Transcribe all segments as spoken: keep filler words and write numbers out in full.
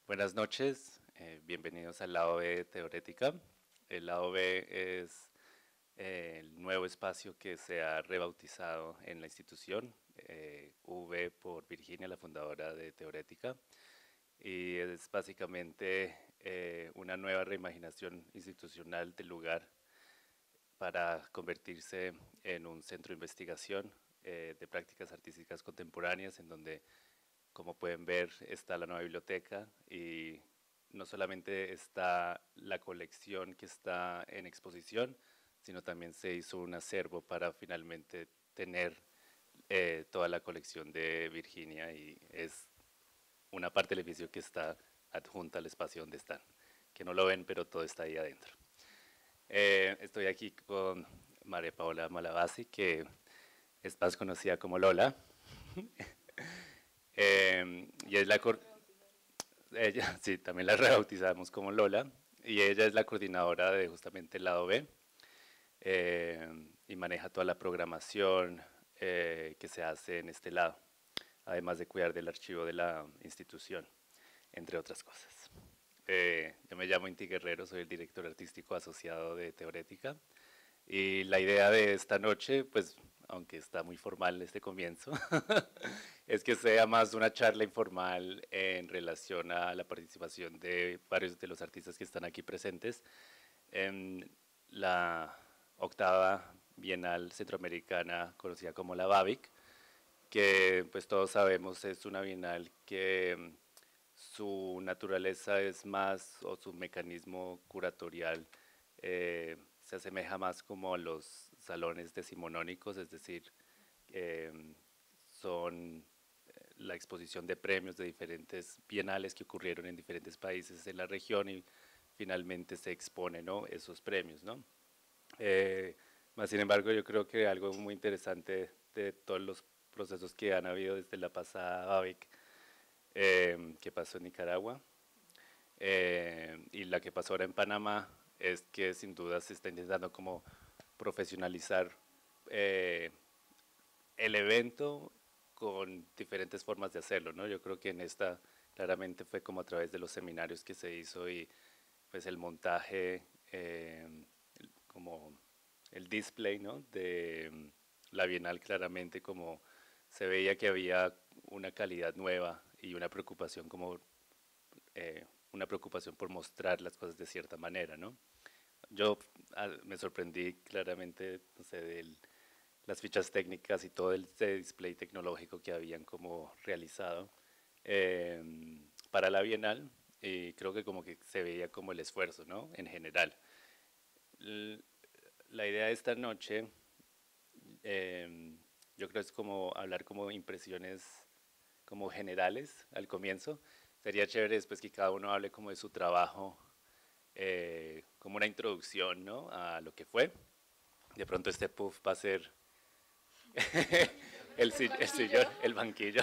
Buenas noches, eh, bienvenidos al lado B de Teorética. El lado B es eh, el nuevo espacio que se ha rebautizado en la institución, eh, V por Virginia, la fundadora de Teorética, y es básicamente eh, una nueva reimaginación institucional del lugar para convertirse en un centro de investigación eh, de prácticas artísticas contemporáneas, en donde, como pueden ver, está la nueva biblioteca y no solamente está la colección que está en exposición, sino también se hizo un acervo para finalmente tener eh, toda la colección de Virginia, y es una parte del edificio que está adjunta al espacio donde están, que no lo ven, pero todo está ahí adentro. Eh, estoy aquí con María Paola Malavasi, que es más conocida como Lola. Eh, y es la ella, sí, también la rebautizamos como Lola, y ella es la coordinadora de justamente el lado B, eh, y maneja toda la programación eh, que se hace en este lado, además de cuidar del archivo de la institución, entre otras cosas. Eh, yo me llamo Inti Guerrero, soy el director artístico asociado de Teorética, y la idea de esta noche, pues, aunque está muy formal este comienzo, es que sea más una charla informal en relación a la participación de varios de los artistas que están aquí presentes en la octava Bienal Centroamericana, conocida como la BABIC, que pues todos sabemos es una bienal que mm, su naturaleza es más, o su mecanismo curatorial eh, se asemeja más como a los salones decimonónicos, es decir, eh, son eh, la exposición de premios de diferentes bienales que ocurrieron en diferentes países en la región, y finalmente se exponen, ¿no?, esos premios, ¿no? Eh, más sin embargo, yo creo que algo muy interesante de todos los procesos que han habido desde la pasada BABIC, eh, que pasó en Nicaragua, eh, y la que pasó ahora en Panamá, es que sin duda se está intentando como profesionalizar eh, el evento con diferentes formas de hacerlo, ¿no? Yo creo que en esta claramente fue como a través de los seminarios que se hizo, y pues el montaje, eh, como el display, ¿no?, de mm, la Bienal, claramente como se veía que había una calidad nueva y una preocupación como eh, una preocupación por mostrar las cosas de cierta manera, ¿no? Yo ah, me sorprendí claramente, no sé, de las fichas técnicas y todo el este display tecnológico que habían como realizado eh, para la Bienal, y creo que como que se veía como el esfuerzo, ¿no?, en general. L- la idea de esta noche, eh, yo creo es como hablar como impresiones como generales al comienzo. Sería chévere después que cada uno hable como de su trabajo, eh, como una introducción, ¿no?, a lo que fue. De pronto este puff va a ser el, si- el sillón, el banquillo.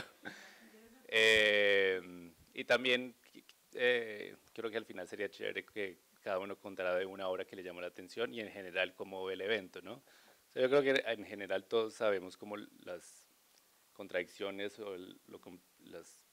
Eh, y también eh, creo que al final sería chévere que cada uno contara de una obra que le llamó la atención, y en general cómo ve el evento, ¿no? O sea, yo creo que en general todos sabemos como las contradicciones o, el- lo com- las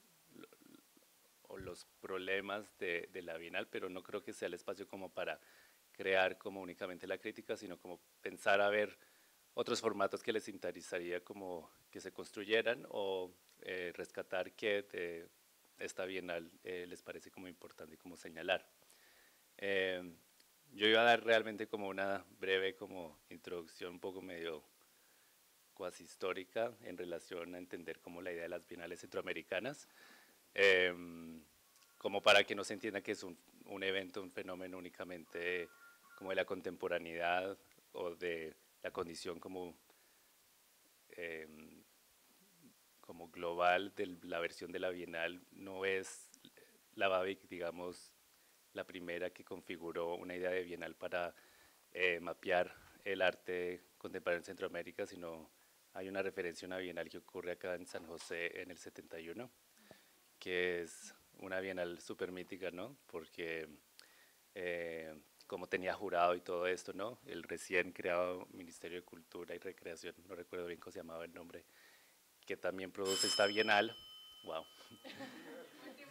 o los problemas de, de la Bienal, pero no creo que sea el espacio como para crear como únicamente la crítica, sino como pensar a ver otros formatos que les interesaría como que se construyeran, o eh, rescatar que de esta Bienal eh, les parece como importante como señalar. Eh, yo iba a dar realmente como una breve como introducción un poco medio cuasi histórica en relación a entender como la idea de las bienales centroamericanas, eh, como para que no se entienda que es un, un evento, un fenómeno únicamente como de la contemporaneidad o de la condición como, eh, como global de la versión de la Bienal. No es la BABIC, digamos, la primera que configuró una idea de Bienal para eh, mapear el arte contemporáneo en Centroamérica, sino hay una referencia a una Bienal que ocurre acá en San José en el setenta y uno, que es una Bienal súper mítica, ¿no? Porque eh, como tenía jurado y todo esto, ¿no? El recién creado Ministerio de Cultura y Recreación, no recuerdo bien cómo se llamaba el nombre, que también produce esta Bienal. Wow.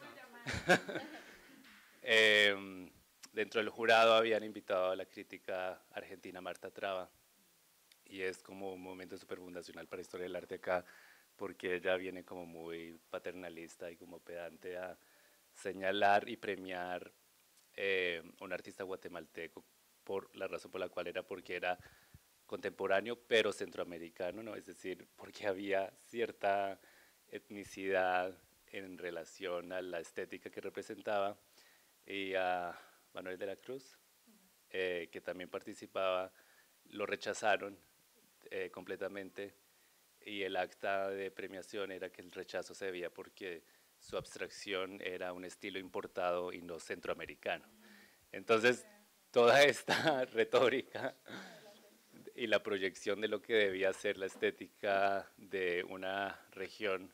eh, dentro del jurado habían invitado a la crítica argentina Marta Traba, y es como un momento súper fundacional para la historia del arte acá, porque ella viene como muy paternalista y como pedante a señalar y premiar eh, un artista guatemalteco por la razón por la cual era, porque era contemporáneo pero centroamericano, ¿no? Es decir, porque había cierta etnicidad en relación a la estética que representaba, y a Manuel de la Cruz, eh, que también participaba, lo rechazaron eh, completamente, y el acta de premiación era que el rechazo se debía porque su abstracción era un estilo importado y no centroamericano. Entonces, toda esta retórica y la proyección de lo que debía ser la estética de una región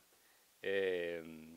eh,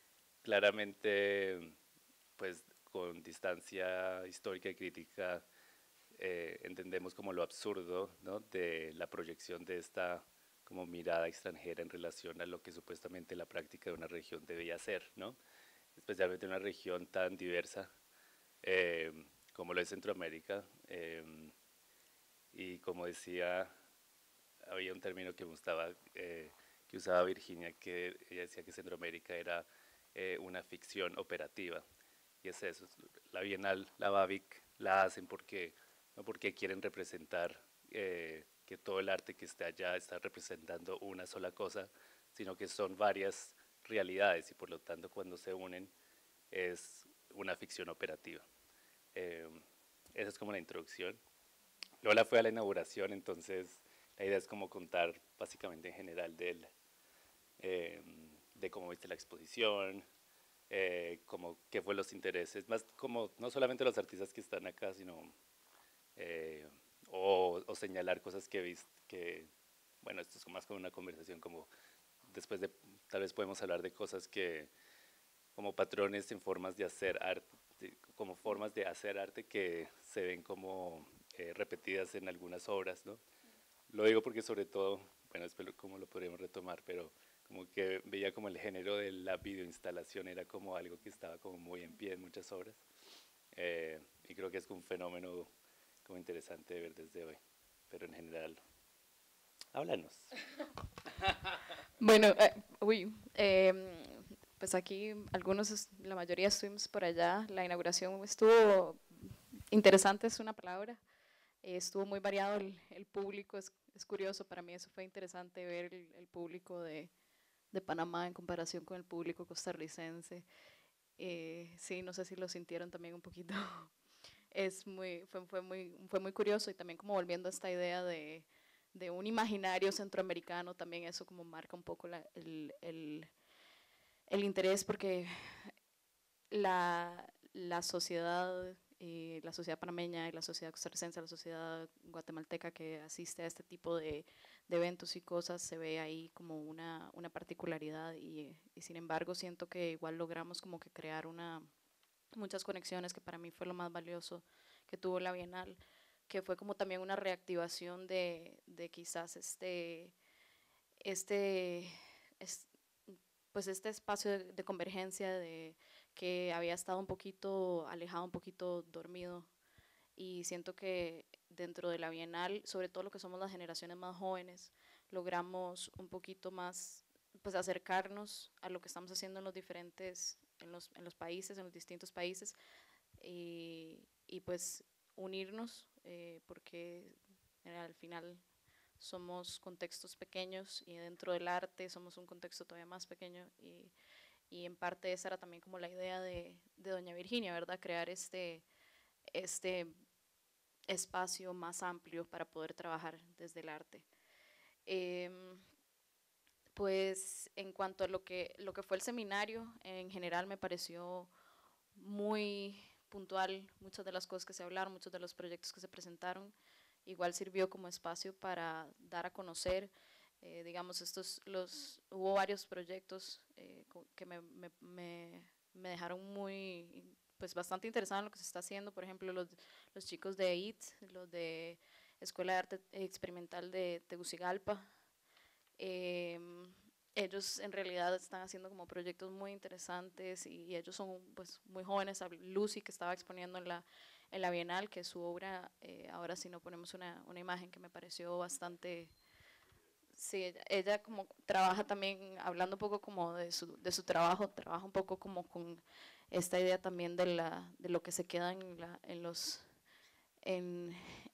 claramente, pues con distancia histórica y crítica, eh, entendemos como lo absurdo, ¿no?, de la proyección de esta como mirada extranjera en relación a lo que supuestamente la práctica de una región debía ser, ¿no? Especialmente una región tan diversa eh, como lo es Centroamérica. Eh, y como decía, había un término que me gustaba, eh, que usaba Virginia, que ella decía que Centroamérica era eh, una ficción operativa. Y es eso, la Bienal, la Bavic, la hacen porque, no porque quieren representar eh, que todo el arte que está allá está representando una sola cosa, sino que son varias realidades, y por lo tanto cuando se unen es una ficción operativa. Eh, esa es como la introducción. Lola fue a la inauguración, entonces la idea es como contar básicamente en general de él, eh, de cómo viste la exposición, eh, como qué fue los intereses, más como no solamente los artistas que están acá, sino eh, o, o, señalar cosas que viste, que, bueno, esto es más como una conversación, como después de, tal vez podemos hablar de cosas que, como patrones en formas de hacer arte, como formas de hacer arte que se ven como eh, repetidas en algunas obras, ¿no? Lo digo porque sobre todo, bueno, espero cómo lo podríamos retomar, pero como que veía como el género de la videoinstalación era como algo que estaba como muy en pie en muchas obras, eh, y creo que es un fenómeno como interesante de ver desde hoy, pero en general, háblanos. Bueno, eh, uy, eh, pues aquí algunos, la mayoría estuvimos por allá, la inauguración estuvo interesante, es una palabra, eh, estuvo muy variado el, el público, es, es, curioso, para mí eso fue interesante ver el, el público de, de Panamá en comparación con el público costarricense. Eh, sí, no sé si lo sintieron también un poquito. Es muy, fue, fue, muy, fue muy curioso, y también como volviendo a esta idea de, de un imaginario centroamericano, también eso como marca un poco la, el, el, el interés, porque la, la sociedad, eh, la sociedad panameña y la sociedad costarricense, la sociedad guatemalteca que asiste a este tipo de, de eventos y cosas, se ve ahí como una, una particularidad, y, y sin embargo siento que igual logramos como que crear una, muchas conexiones, que para mí fue lo más valioso que tuvo la Bienal, que fue como también una reactivación de, de quizás este, este, es, pues este espacio de, de convergencia de, que había estado un poquito alejado, un poquito dormido, y siento que dentro de la Bienal, sobre todo lo que somos las generaciones más jóvenes, logramos un poquito más, pues acercarnos a lo que estamos haciendo en los diferentes, en los, en los países, en los distintos países, y, y pues unirnos, eh, porque eh, al final somos contextos pequeños, y dentro del arte somos un contexto todavía más pequeño, y, y en parte esa era también como la idea de, de doña Virginia, ¿verdad? Crear este, este espacio más amplio para poder trabajar desde el arte. Eh, pues en cuanto a lo que, lo que fue el seminario, en general me pareció muy puntual, muchas de las cosas que se hablaron, muchos de los proyectos que se presentaron. Igual sirvió como espacio para dar a conocer, eh, digamos, estos, los, hubo varios proyectos eh, que me, me, me, me dejaron muy, pues bastante interesada en lo que se está haciendo. Por ejemplo, los, los chicos de I T, los de Escuela de Arte Experimental de Tegucigalpa. Eh, ellos en realidad están haciendo como proyectos muy interesantes y, y ellos son pues muy jóvenes. Lucy, que estaba exponiendo en la, en la Bienal, que su obra, eh, ahora sí no ponemos una, una imagen que me pareció bastante... Sí, ella, ella como trabaja también, hablando un poco como de su, de su trabajo, trabaja un poco como con esta idea también de, la, de lo que se queda en, la, en los... En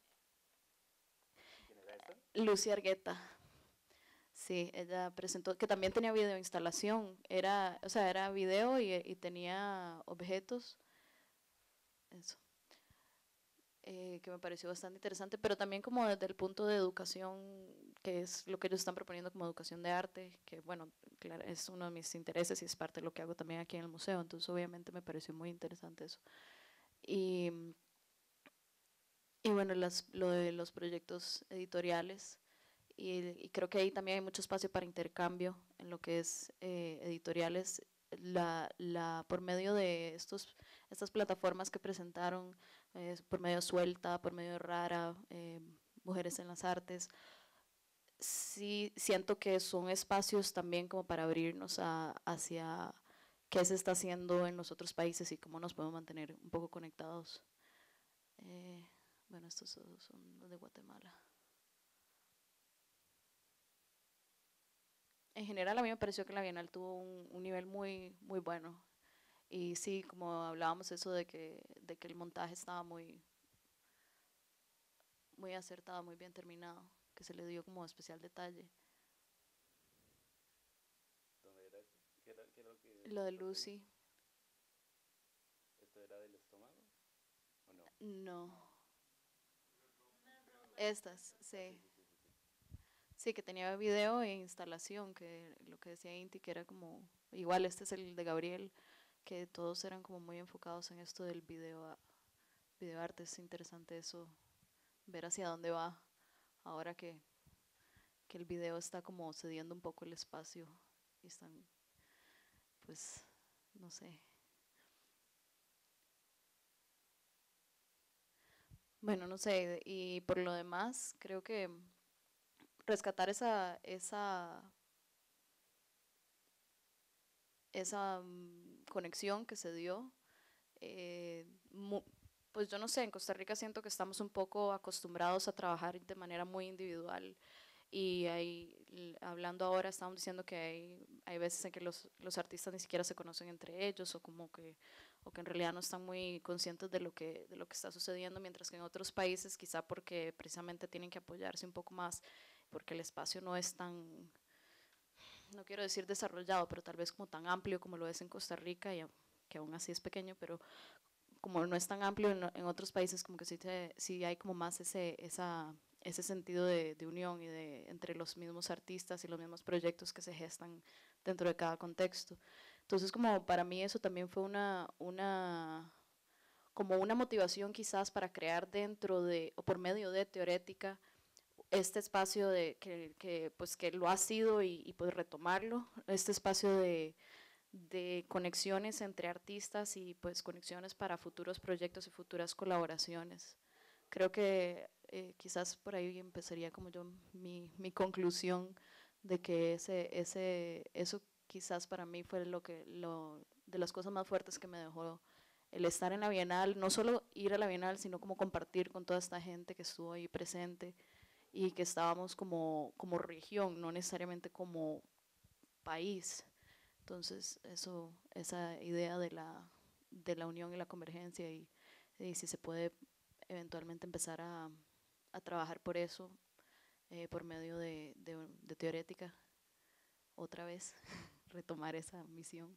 Lucy Argueta. Sí, ella presentó, que también tenía video instalación, era, o sea, era video y, y tenía objetos, eso, eh, que me pareció bastante interesante, pero también como desde el punto de educación, que es lo que ellos están proponiendo como educación de arte, que bueno, claro, es uno de mis intereses y es parte de lo que hago también aquí en el museo, entonces obviamente me pareció muy interesante eso. Y, y bueno, las, lo de los proyectos editoriales, Y, y creo que ahí también hay mucho espacio para intercambio en lo que es eh, editoriales, la, la, por medio de estos, estas plataformas que presentaron, eh, por medio de Suelta, por medio de Rara, eh, Mujeres en las Artes, sí siento que son espacios también como para abrirnos a, hacia qué se está haciendo en los otros países y cómo nos podemos mantener un poco conectados. Eh, bueno, estos son, son los de Guatemala. En general a mí me pareció que la Bienal tuvo un, un nivel muy, muy bueno. Y sí, como hablábamos eso de que, de que el montaje estaba muy, muy acertado, muy bien terminado, que se le dio como especial detalle. ¿Dónde era esto? ¿Qué era, qué era lo que Lo de estás viendo? Lucy, ¿Esto era del estómago o no? no. Estas, Ah, sí, sí. sí, sí, sí, sí. Sí, que tenía video e instalación, que lo que decía Inti, que era como, igual este es el de Gabriel, que todos eran como muy enfocados en esto del video, video arte. Es interesante eso, ver hacia dónde va ahora que, que el video está como cediendo un poco el espacio y están, pues, no sé. Bueno, no sé, y por lo demás, creo que rescatar esa, esa, esa mm, conexión que se dio, eh, mu- pues yo no sé, en Costa Rica siento que estamos un poco acostumbrados a trabajar de manera muy individual y hay, l- hablando ahora, estamos diciendo que hay, hay veces en que los, los artistas ni siquiera se conocen entre ellos o como que, o que en realidad no están muy conscientes de lo que, de lo que está sucediendo, mientras que en otros países quizá porque precisamente tienen que apoyarse un poco más, porque el espacio no es tan, no quiero decir desarrollado, pero tal vez como tan amplio como lo es en Costa Rica, y, que aún así es pequeño, pero como no es tan amplio en, en otros países, como que sí, te, sí hay como más ese, esa, ese sentido de, de unión y de entre los mismos artistas y los mismos proyectos que se gestan dentro de cada contexto. Entonces, como para mí eso también fue una, una como una motivación quizás para crear dentro de, o por medio de Teorética, este espacio de que, que pues que lo ha sido y, y pues retomarlo, este espacio de, de conexiones entre artistas y pues conexiones para futuros proyectos y futuras colaboraciones. Creo que eh, quizás por ahí empezaría como yo mi, mi conclusión de que ese, ese, eso quizás para mí fue lo que, lo, de las cosas más fuertes que me dejó el estar en la Bienal, no solo ir a la Bienal, sino como compartir con toda esta gente que estuvo ahí presente y que estábamos como, como región, no necesariamente como país. Entonces, eso, esa idea de la, de la unión y la convergencia y, y si se puede eventualmente empezar a, a trabajar por eso, eh, por medio de, de, de Teorética, otra vez, retomar esa misión.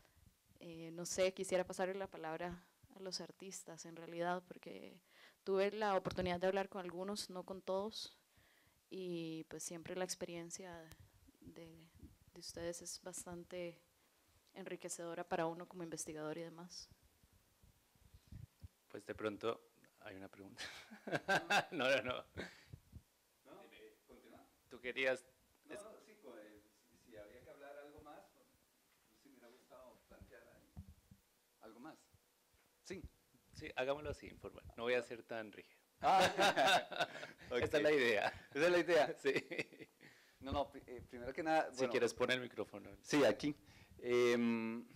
Eh, no sé, quisiera pasarle la palabra a los artistas en realidad, porque tuve la oportunidad de hablar con algunos, no con todos, y pues siempre la experiencia de, de ustedes es bastante enriquecedora para uno como investigador y demás. Pues de pronto hay una pregunta. No, no, no. ¿No? ¿Continúa? Tú querías... No, es- no, sí, pues, si, si había que hablar algo más, pues, pues sí me hubiera gustado plantear ahí algo más. Sí. sí, hagámoslo así, informal. No voy a ser tan rígido. Ah, ok. Esta es la idea. Esa es la idea. Sí. No, no, eh, primero que nada... Si bueno, quieres poner el micrófono. Sí, aquí. Eh,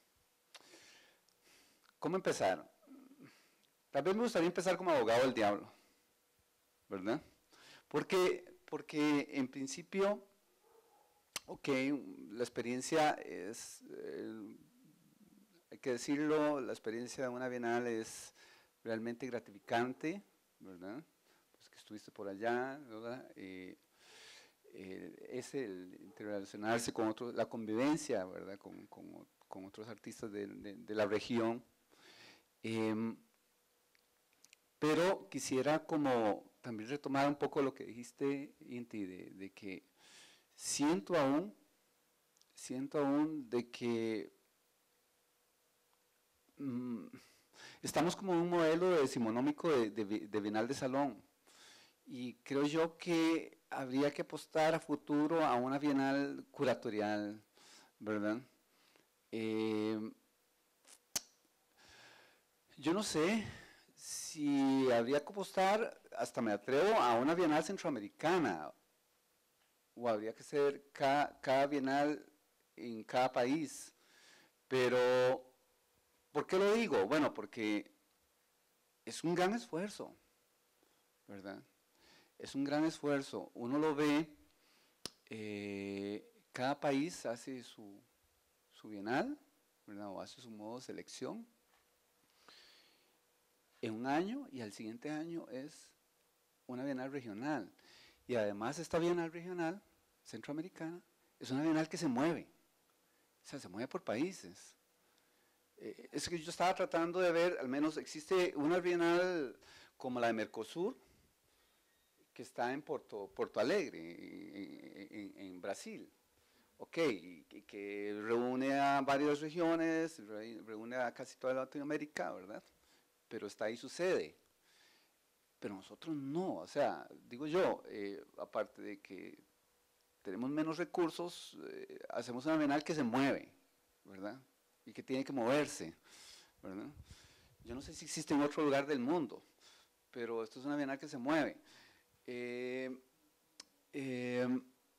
¿Cómo empezar? Tal vez me gustaría empezar como abogado del diablo, ¿verdad? Porque, porque en principio, ok, la experiencia es, eh, hay que decirlo, la experiencia de una bienal es realmente gratificante, ¿verdad? Pues que estuviste por allá, ¿verdad? Eh, eh, es el interrelacionarse con otros, la convivencia, ¿verdad? Con, con, con otros artistas de, de, de la región. Eh, pero quisiera como también retomar un poco lo que dijiste, Inti, de, de que siento aún, siento aún de que mmm, estamos como en un modelo decimonómico de, de, de bienal de salón, y creo yo que habría que apostar a futuro a una bienal curatorial, ¿verdad? Eh, yo no sé si habría que apostar, hasta me atrevo, a una bienal centroamericana, o habría que ser cada, cada bienal en cada país. Pero, ¿por qué lo digo? Bueno, porque es un gran esfuerzo, ¿verdad? Es un gran esfuerzo. Uno lo ve, eh, cada país hace su, su bienal, ¿verdad? O hace su modo de selección en un año, y al siguiente año es una bienal regional. Y además esta bienal regional centroamericana es una bienal que se mueve, o sea, se mueve por países. Eh, es que yo estaba tratando de ver, al menos existe una bienal como la de Mercosur, que está en Porto, Porto Alegre, en, en, en Brasil, ok, y, y que reúne a varias regiones, re, reúne a casi toda Latinoamérica, ¿verdad? Pero está ahí su sede. Pero nosotros no, o sea, digo yo, eh, aparte de que tenemos menos recursos, eh, hacemos una bienal que se mueve, ¿verdad? Y que tiene que moverse, ¿verdad? Yo no sé si existe en otro lugar del mundo, pero esto es una bienal que se mueve. Eh, eh,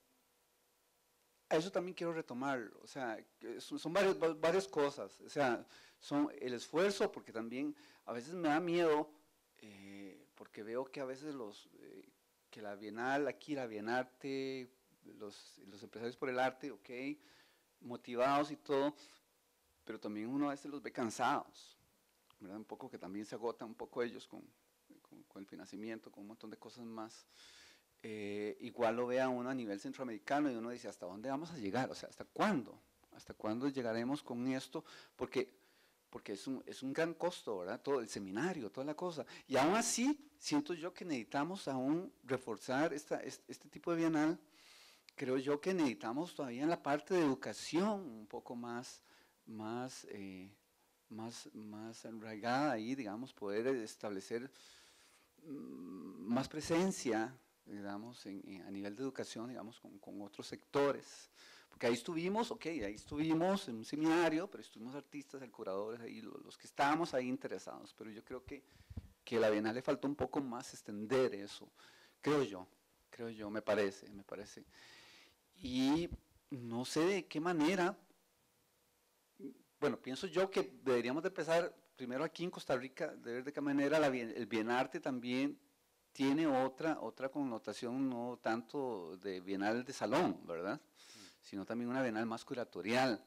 a eso también quiero retomarlo, o sea, son, son varios, varias cosas, o sea, son el esfuerzo, porque también a veces me da miedo, eh, porque veo que a veces los, eh, que la Bienal, aquí la Bienarte, los, los empresarios por el arte, ok, motivados y todo, pero también uno a veces los ve cansados, ¿verdad? Un poco que también se agotan un poco ellos con, con, con el financiamiento, con un montón de cosas más. Eh, igual lo vea uno a nivel centroamericano y uno dice, ¿hasta dónde vamos a llegar? O sea, ¿hasta cuándo? ¿Hasta cuándo llegaremos con esto? Porque, porque es, un, es un gran costo, ¿verdad? Todo el seminario, toda la cosa. Y aún así, siento yo que necesitamos aún reforzar esta, este, este tipo de bienal. Creo yo que necesitamos todavía en la parte de educación un poco más, más, eh, más, más arraigada ahí, digamos, poder establecer mmm, más presencia, digamos, en, en, a nivel de educación, digamos, con, con otros sectores. Porque ahí estuvimos, ok, ahí estuvimos en un seminario, pero estuvimos artistas, el curadores, ahí, los, los que estábamos ahí interesados, pero yo creo que, que a la Bienal le faltó un poco más extender eso, creo yo, creo yo, me parece, me parece. Y no sé de qué manera, bueno, pienso yo que deberíamos de empezar primero aquí en Costa Rica, de ver de qué manera la, el Bienarte también tiene otra, otra connotación, no tanto de bienal de salón, ¿verdad? Mm. Sino también una bienal más curatorial.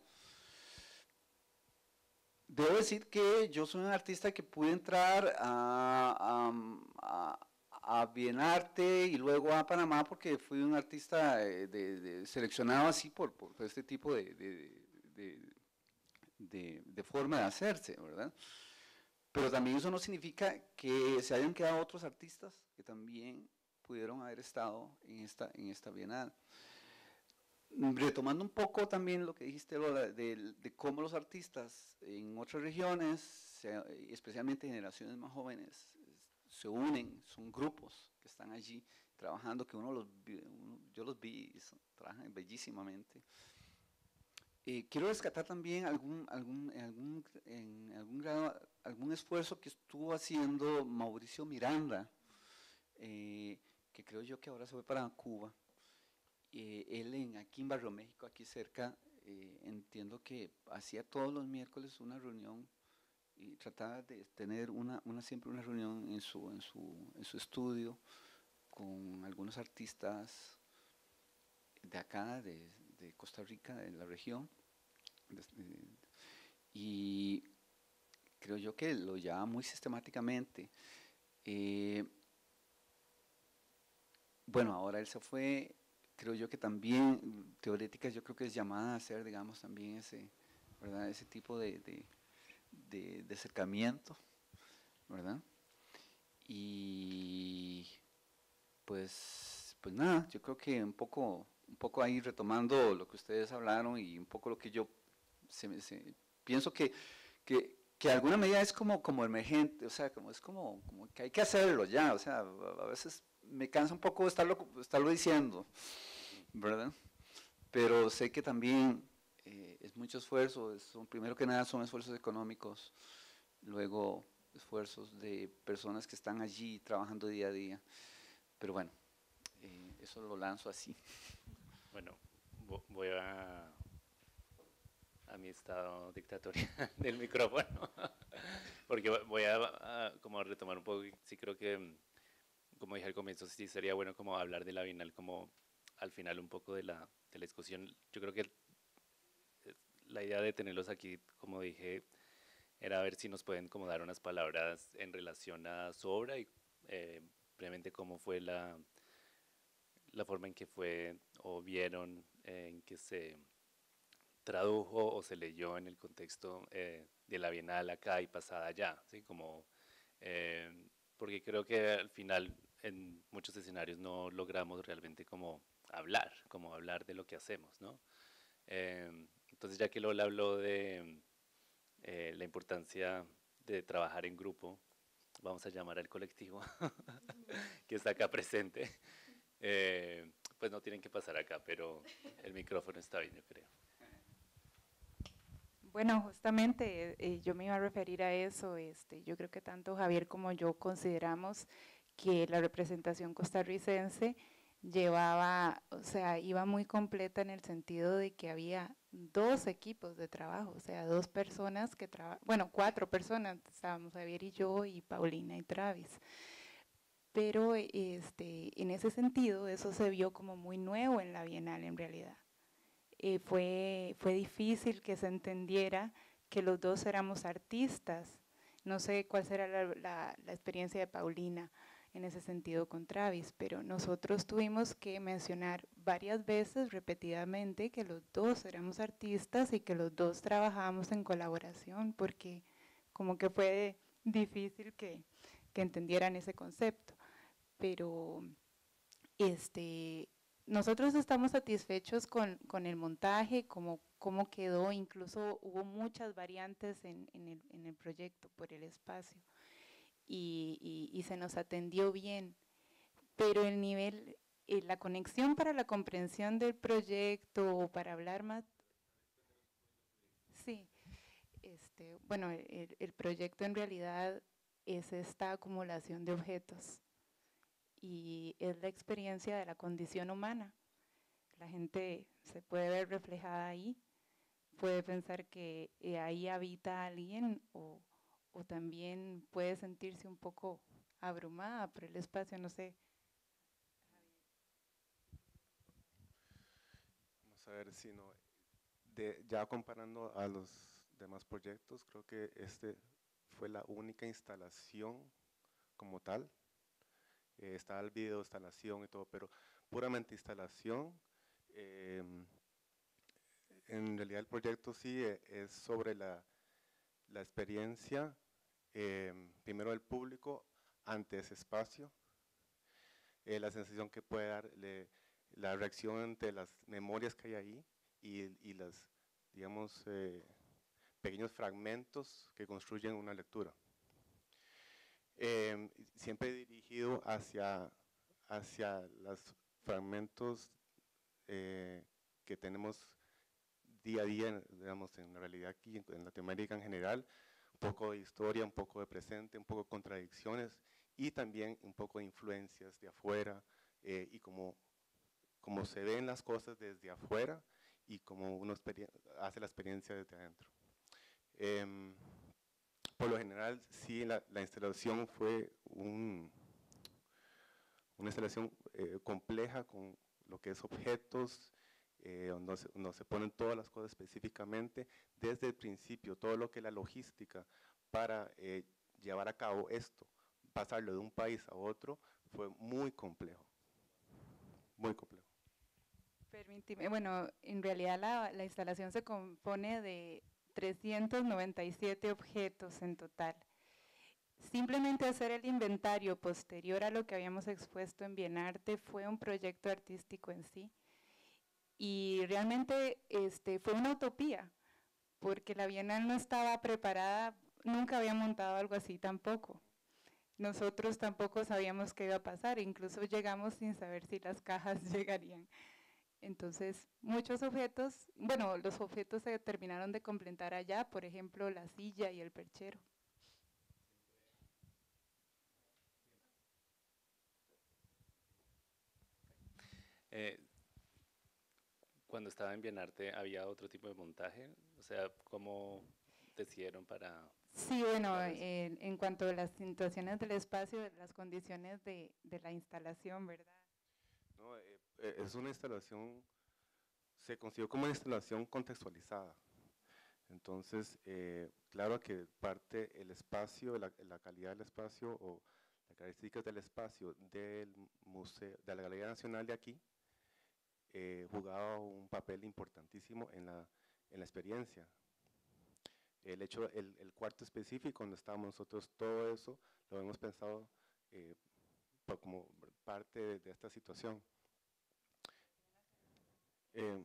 Debo decir que yo soy un artista que pude entrar a, a, a, a Bienarte y luego a Panamá porque fui un artista de, de, seleccionado así por, por este tipo de, de, de, de, de forma de hacerse, ¿verdad? Pero también eso no significa que se hayan quedado otros artistas que también pudieron haber estado en esta, en esta bienal. Retomando un poco también lo que dijiste, Lola, de, de cómo los artistas en otras regiones, especialmente generaciones más jóvenes, se unen, son grupos que están allí trabajando, que uno los, uno, yo los vi, trabajan bellísimamente. Eh, quiero rescatar también algún, algún, en, algún, en algún grado, algún esfuerzo que estuvo haciendo Mauricio Miranda, eh, que creo yo que ahora se fue para Cuba, Eh, él en, aquí en Barrio México, aquí cerca, eh, entiendo que hacía todos los miércoles una reunión y trataba de tener una, una siempre una reunión en su, en su, en su estudio con algunos artistas de acá, de, de Costa Rica, de la región, de, de, y creo yo que lo llevaba muy sistemáticamente. Eh, bueno, ahora él se fue, creo yo que también, Teoréticas, yo creo que es llamada a hacer, digamos, también ese, ¿verdad? Ese tipo de, de, de, de acercamiento, ¿verdad? Y pues, pues nada, yo creo que un poco, un poco ahí retomando lo que ustedes hablaron y un poco lo que yo se, se, pienso que, que, que alguna medida es como, como emergente, o sea, como es como, como que hay que hacerlo ya, o sea, a, a veces me cansa un poco estarlo, estarlo diciendo, ¿verdad? Pero sé que también eh, es mucho esfuerzo, son, primero que nada son esfuerzos económicos, luego esfuerzos de personas que están allí trabajando día a día, pero bueno, eh, eso lo lanzo así. Bueno, voy a, a mi estado dictatorial del micrófono, porque voy a, a como retomar un poco, sí creo que, como dije al comienzo, sí sería bueno como hablar de la Bienal como al final un poco de la, de la discusión. Yo creo que la idea de tenerlos aquí, como dije, era ver si nos pueden como dar unas palabras en relación a su obra y eh, brevemente cómo fue la, la forma en que fue o vieron eh, en que se tradujo o se leyó en el contexto eh, de la Bienal acá y pasada allá, ¿sí? Como, eh, porque creo que al final en muchos escenarios no logramos realmente como hablar, como hablar de lo que hacemos, ¿no? Eh, entonces ya que Lola habló de eh, la importancia de trabajar en grupo, vamos a llamar al colectivo que está acá presente, eh, pues no tienen que pasar acá, pero el micrófono está bien, yo creo. Bueno, justamente eh, yo me iba a referir a eso. Este, yo creo que tanto Javier como yo consideramos que la representación costarricense llevaba, o sea, iba muy completa en el sentido de que había dos equipos de trabajo, o sea, dos personas que trabajan, bueno, cuatro personas, estábamos Javier y yo y Paulina y Travis. Pero este, en ese sentido, eso se vio como muy nuevo en la Bienal en realidad. Eh, fue, fue difícil que se entendiera que los dos éramos artistas. No sé cuál será la, la, la experiencia de Paulina en ese sentido con Travis, pero nosotros tuvimos que mencionar varias veces, repetidamente, que los dos éramos artistas y que los dos trabajábamos en colaboración, porque como que fue difícil que, que entendieran ese concepto. Pero este, nosotros estamos satisfechos con, con el montaje, cómo, cómo quedó, incluso hubo muchas variantes en, en, el, en el proyecto por el espacio y, y, y se nos atendió bien, pero el nivel, eh, la conexión para la comprensión del proyecto o para hablar más, sí, este, bueno, el, el proyecto en realidad es esta acumulación de objetos y es la experiencia de la condición humana. La gente se puede ver reflejada ahí, puede pensar que eh, ahí habita alguien o, o también puede sentirse un poco abrumada por el espacio, no sé. Vamos a ver si no, de, ya comparando a los demás proyectos, creo que este fue la única instalación como tal. Eh, está el video, instalación y todo, pero puramente instalación. Eh, en realidad el proyecto sí eh, es sobre la, la experiencia, eh, primero del público ante ese espacio, eh, la sensación que puede dar, le, la reacción ante las memorias que hay ahí y, y las, digamos, eh, pequeños fragmentos que construyen una lectura. Eh, siempre dirigido hacia, hacia los fragmentos eh, que tenemos día a día, digamos, en la realidad aquí, en Latinoamérica en general, un poco de historia, un poco de presente, un poco de contradicciones y también un poco de influencias de afuera eh, y cómo, cómo se ven las cosas desde afuera y cómo uno hace la experiencia desde adentro. Eh, por lo general, sí, la, la instalación fue un, una instalación eh, compleja con lo que es objetos, eh, donde, se, donde se ponen todas las cosas específicamente, desde el principio, todo lo que es la logística para eh, llevar a cabo esto, pasarlo de un país a otro, fue muy complejo, muy complejo. Permíteme, bueno, en realidad la, la instalación se compone de trescientos noventa y siete objetos en total. Simplemente hacer el inventario posterior a lo que habíamos expuesto en Bienarte fue un proyecto artístico en sí. Y realmente este, fue una utopía, porque la Bienal no estaba preparada, nunca había montado algo así tampoco. Nosotros tampoco sabíamos qué iba a pasar, incluso llegamos sin saber si las cajas llegarían. Entonces, muchos objetos, bueno, los objetos se terminaron de completar allá, por ejemplo, la silla y el perchero. Eh, cuando estaba en Bienarte, ¿había otro tipo de montaje? O sea, ¿cómo decidieron para...? Sí, bueno, en, en cuanto a las situaciones del espacio, de las condiciones de, de la instalación, ¿verdad? No, eh, eh, es una instalación, se consiguió como una instalación contextualizada. Entonces, eh, claro que parte el espacio, la, la calidad del espacio o las características del espacio del museo, de la Galería Nacional de aquí, eh, jugaba un papel importantísimo en la, en la experiencia. El hecho, el, el cuarto específico donde estábamos nosotros, todo eso lo hemos pensado eh, como parte de, de esta situación. Eh,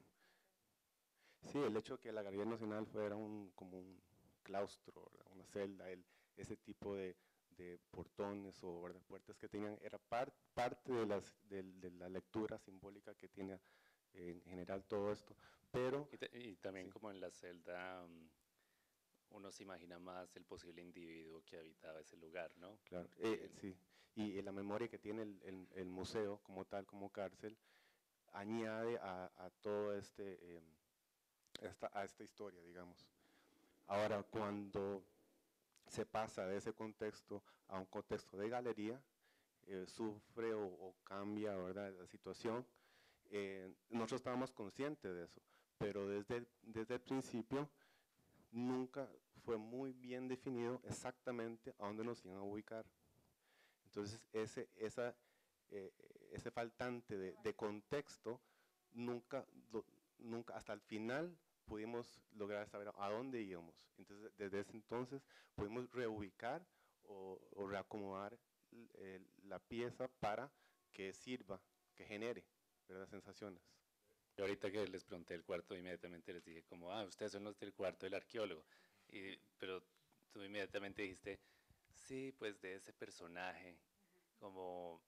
sí, el hecho de que la Galería Nacional fuera un, como un claustro, ¿verdad? Una celda, el, ese tipo de, de portones o, ¿verdad?, puertas que tenían, era par, parte de, las, de, de la lectura simbólica que tiene eh, en general todo esto. Pero, y, te, y también sí, como en la celda, um, uno se imagina más el posible individuo que habitaba ese lugar, ¿no? claro, eh, sí, y, y la memoria que tiene el, el, el museo como tal, como cárcel, añade a, a todo este, eh, esta, a esta historia, digamos. Ahora, cuando se pasa de ese contexto a un contexto de galería, eh, sufre o, o cambia, ¿verdad?, la situación. Eh, nosotros estábamos conscientes de eso, pero desde, desde el principio nunca fue muy bien definido exactamente a dónde nos iban a ubicar. Entonces, ese, esa, eh, ese faltante de, de contexto, nunca, lo, nunca, hasta el final pudimos lograr saber a dónde íbamos. Entonces, desde ese entonces pudimos reubicar o, o reacomodar eh, la pieza para que sirva, que genere, ¿verdad?, sensaciones. Y ahorita que les pregunté el cuarto, inmediatamente les dije como, ah, ustedes son los del cuarto del arqueólogo. Y, pero tú inmediatamente dijiste, sí, pues de ese personaje, como,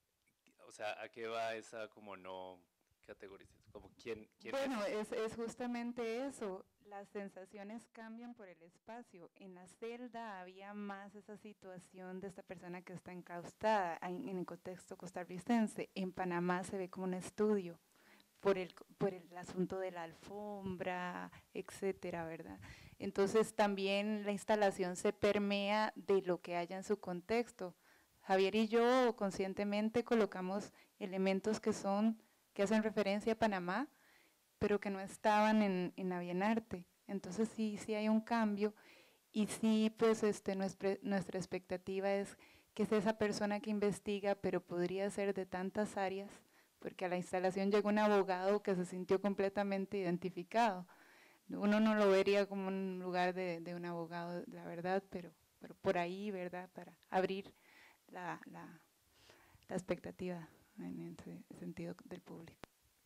o sea, ¿a qué va esa como no categorización? Como, ¿quién, quién Bueno, es? es, es justamente eso, las sensaciones cambian por el espacio. En la celda había más esa situación de esta persona que está enclaustada en, en el contexto costarricense. En Panamá se ve como un estudio por el, por el asunto de la alfombra, etcétera, ¿verdad? Entonces también la instalación se permea de lo que haya en su contexto. Javier y yo conscientemente colocamos elementos que son, que hacen referencia a Panamá, pero que no estaban en, en la Bienarte. Entonces sí, sí hay un cambio y sí, pues este, nuestra, nuestra expectativa es que es esa persona que investiga, pero podría ser de tantas áreas, porque a la instalación llegó un abogado que se sintió completamente identificado. Uno no lo vería como un lugar de, de un abogado, la verdad, pero, pero por ahí, ¿verdad?, para abrir la, la, la expectativa en ese sentido del público.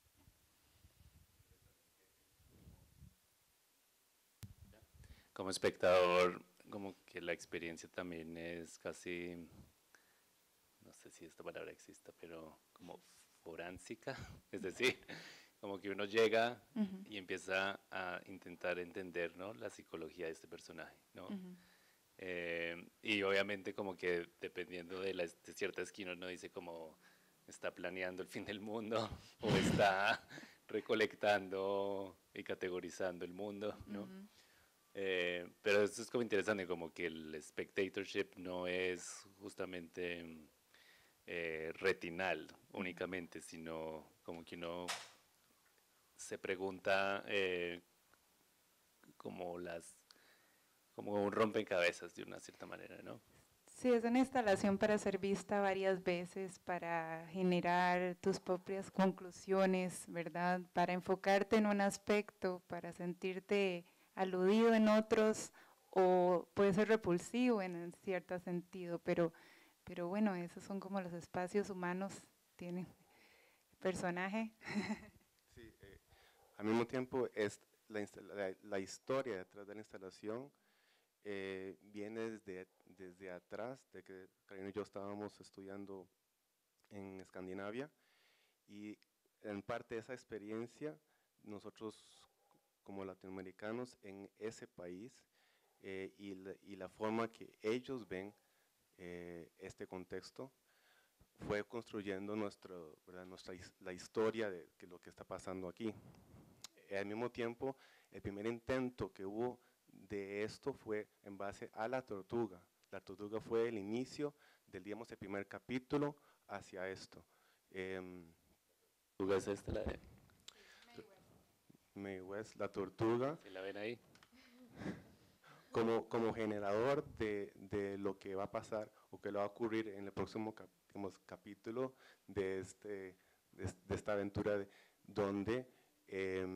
Como espectador, como que la experiencia también es casi, no sé si esta palabra exista, pero como foránsica, es decir, como que uno llega Uh-huh. y empieza a intentar entender, ¿no?, la psicología de este personaje, ¿no? Uh-huh. Eh, y obviamente como que dependiendo de, la, de cierta esquina uno dice como, está planeando el fin del mundo o está recolectando y categorizando el mundo, ¿no? Ujú. Eh, pero esto es como interesante, como que el spectatorship no es justamente eh, retinal únicamente, sino como que uno se pregunta eh, como las como un rompecabezas de una cierta manera, ¿no? Sí, es una instalación para ser vista varias veces, para generar tus propias conclusiones, ¿verdad? Para enfocarte en un aspecto, para sentirte aludido en otros, o puede ser repulsivo en cierto sentido, pero, pero bueno, esos son como los espacios humanos, tienen personaje. Sí, eh, al mismo tiempo, es la, instala- la- la historia detrás de la instalación eh, viene desde, desde atrás, de que Karina y yo estábamos estudiando en Escandinavia, y en parte de esa experiencia, nosotros como latinoamericanos en ese país eh, y, la, y la forma que ellos ven eh, este contexto, fue construyendo nuestro, ¿verdad? Nuestra, la historia de que lo que está pasando aquí. Eh, al mismo tiempo, el primer intento que hubo de esto fue en base a La Tortuga. La Tortuga fue el inicio del, digamos, el primer capítulo hacia esto. Eh, ¿Tú ves esta, la de, Mae West, La Tortuga, si la ven ahí? como, como generador de, de lo que va a pasar o que le va a ocurrir en el próximo cap, digamos, capítulo de, este, de, de esta aventura, de, donde, eh,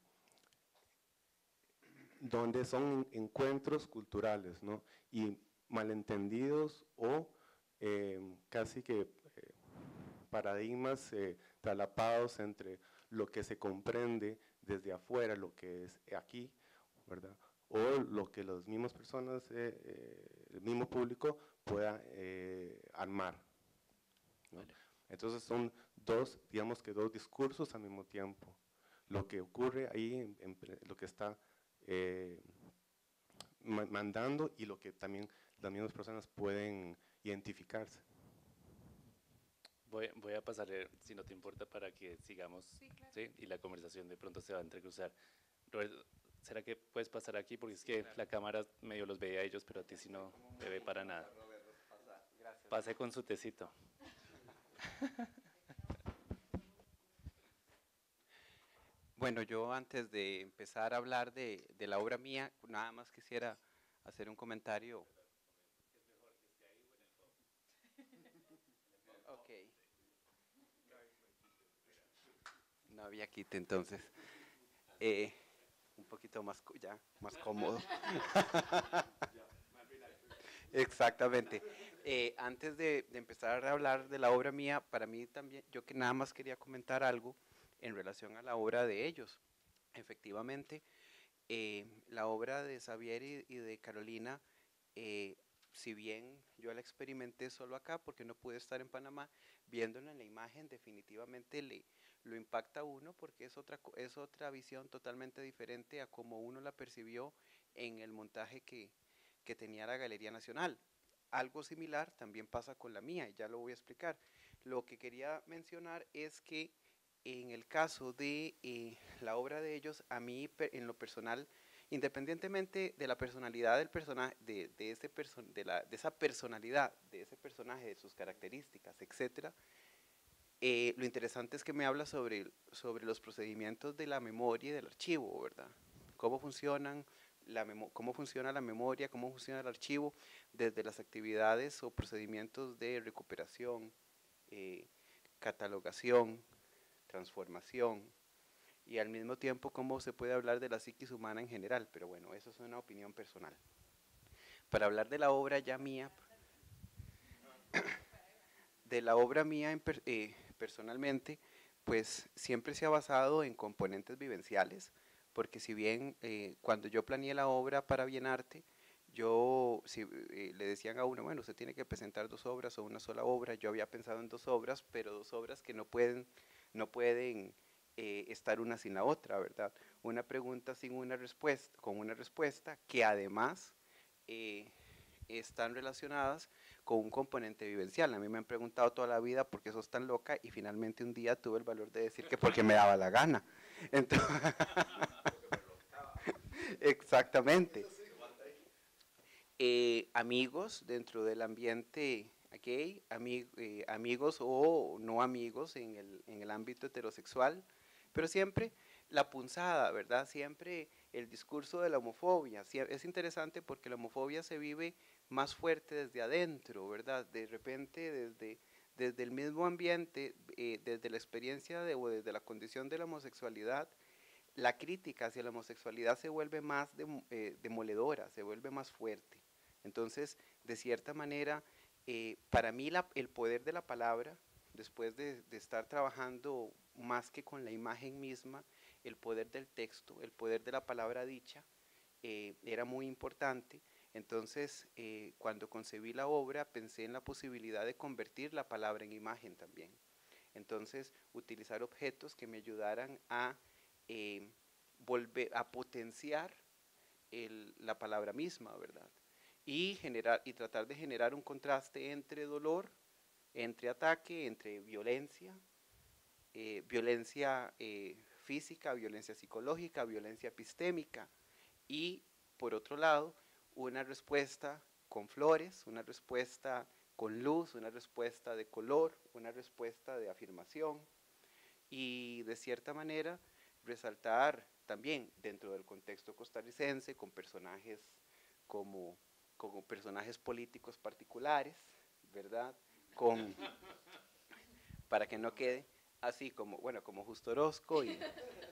donde son encuentros culturales, ¿no? Y malentendidos o eh, casi que eh, paradigmas eh, traslapados entre lo que se comprende desde afuera, lo que es aquí, ¿verdad? O lo que las mismas personas, eh, eh, el mismo público pueda eh, armar, ¿no? Vale. Entonces son dos, digamos que dos discursos al mismo tiempo. Lo que ocurre ahí, en, en, lo que está eh, ma mandando y lo que también las mismas personas pueden identificarse. Voy, voy a pasarle, si no te importa, para que sigamos, sí, claro. ¿Sí? Y la conversación de pronto se va a entrecruzar. Roberto, ¿será que puedes pasar aquí? Porque es que la cámara medio los veía a ellos, pero a ti sí no te ve para nada. Pase con su tecito. Bueno, yo antes de empezar a hablar de, de la obra mía, nada más quisiera hacer un comentario. Ok. No había quite, entonces. Eh, un poquito más, ya, más cómodo. Exactamente. Eh, antes de, de empezar a hablar de la obra mía, para mí también, yo que nada más quería comentar algo en relación a la obra de ellos. Efectivamente, eh, la obra de Xavier y, y de Carolina, eh, si bien yo la experimenté solo acá porque no pude estar en Panamá, viéndola en la imagen definitivamente le, lo impacta a uno porque es otra, es otra visión totalmente diferente a como uno la percibió en el montaje que, que tenía la Galería Nacional. Algo similar también pasa con la mía y ya lo voy a explicar. Lo que quería mencionar es que en el caso de eh, la obra de ellos, a mí en lo personal, independientemente de la personalidad del personaje, de, de, ese perso de, la, de esa personalidad, de ese personaje, de sus características, etcétera, eh, lo interesante es que me habla sobre, sobre los procedimientos de la memoria y del archivo, ¿verdad? Cómo funcionan, la cómo funciona la memoria, cómo funciona el archivo, desde las actividades o procedimientos de recuperación, eh, catalogación, transformación, y al mismo tiempo cómo se puede hablar de la psiquis humana en general, pero bueno, eso es una opinión personal. Para hablar de la obra ya mía, de la obra mía en per, eh, personalmente, pues siempre se ha basado en componentes vivenciales, porque si bien eh, cuando yo planeé la obra para Bienarte, yo si, eh, le decían a uno, bueno, usted tiene que presentar dos obras o una sola obra, yo había pensado en dos obras, pero dos obras que no pueden, no pueden eh, estar una sin la otra, ¿verdad? Una pregunta sin una respuesta, con una respuesta que además eh, están relacionadas con un componente vivencial. A mí me han preguntado toda la vida por qué sos tan loca y finalmente un día tuve el valor de decir que porque me daba la gana. Entonces, exactamente. Eh, amigos dentro del ambiente gay, ami eh, amigos o no amigos en el, en el ámbito heterosexual, pero siempre la punzada, ¿verdad? Siempre el discurso de la homofobia. Es interesante porque la homofobia se vive más fuerte desde adentro, ¿verdad? De repente desde, desde el mismo ambiente, eh, desde la experiencia de, o desde la condición de la homosexualidad, la crítica hacia la homosexualidad se vuelve más de, eh, demoledora, se vuelve más fuerte. Entonces, de cierta manera, eh, para mí la, el poder de la palabra, después de, de estar trabajando más que con la imagen misma, el poder del texto, el poder de la palabra dicha, eh, era muy importante. Entonces, eh, cuando concebí la obra, pensé en la posibilidad de convertir la palabra en imagen también. Entonces, utilizar objetos que me ayudaran a eh, volver a potenciar el, la palabra misma, ¿verdad? Y, generar, y tratar de generar un contraste entre dolor, entre ataque, entre violencia, eh, violencia eh, física, violencia psicológica, violencia epistémica, y por otro lado, una respuesta con flores, una respuesta con luz, una respuesta de color, una respuesta de afirmación, y de cierta manera resaltar también dentro del contexto costarricense con personajes como, como personajes políticos particulares, ¿verdad? Con, para que no quede así como, bueno, como Justo Orozco y,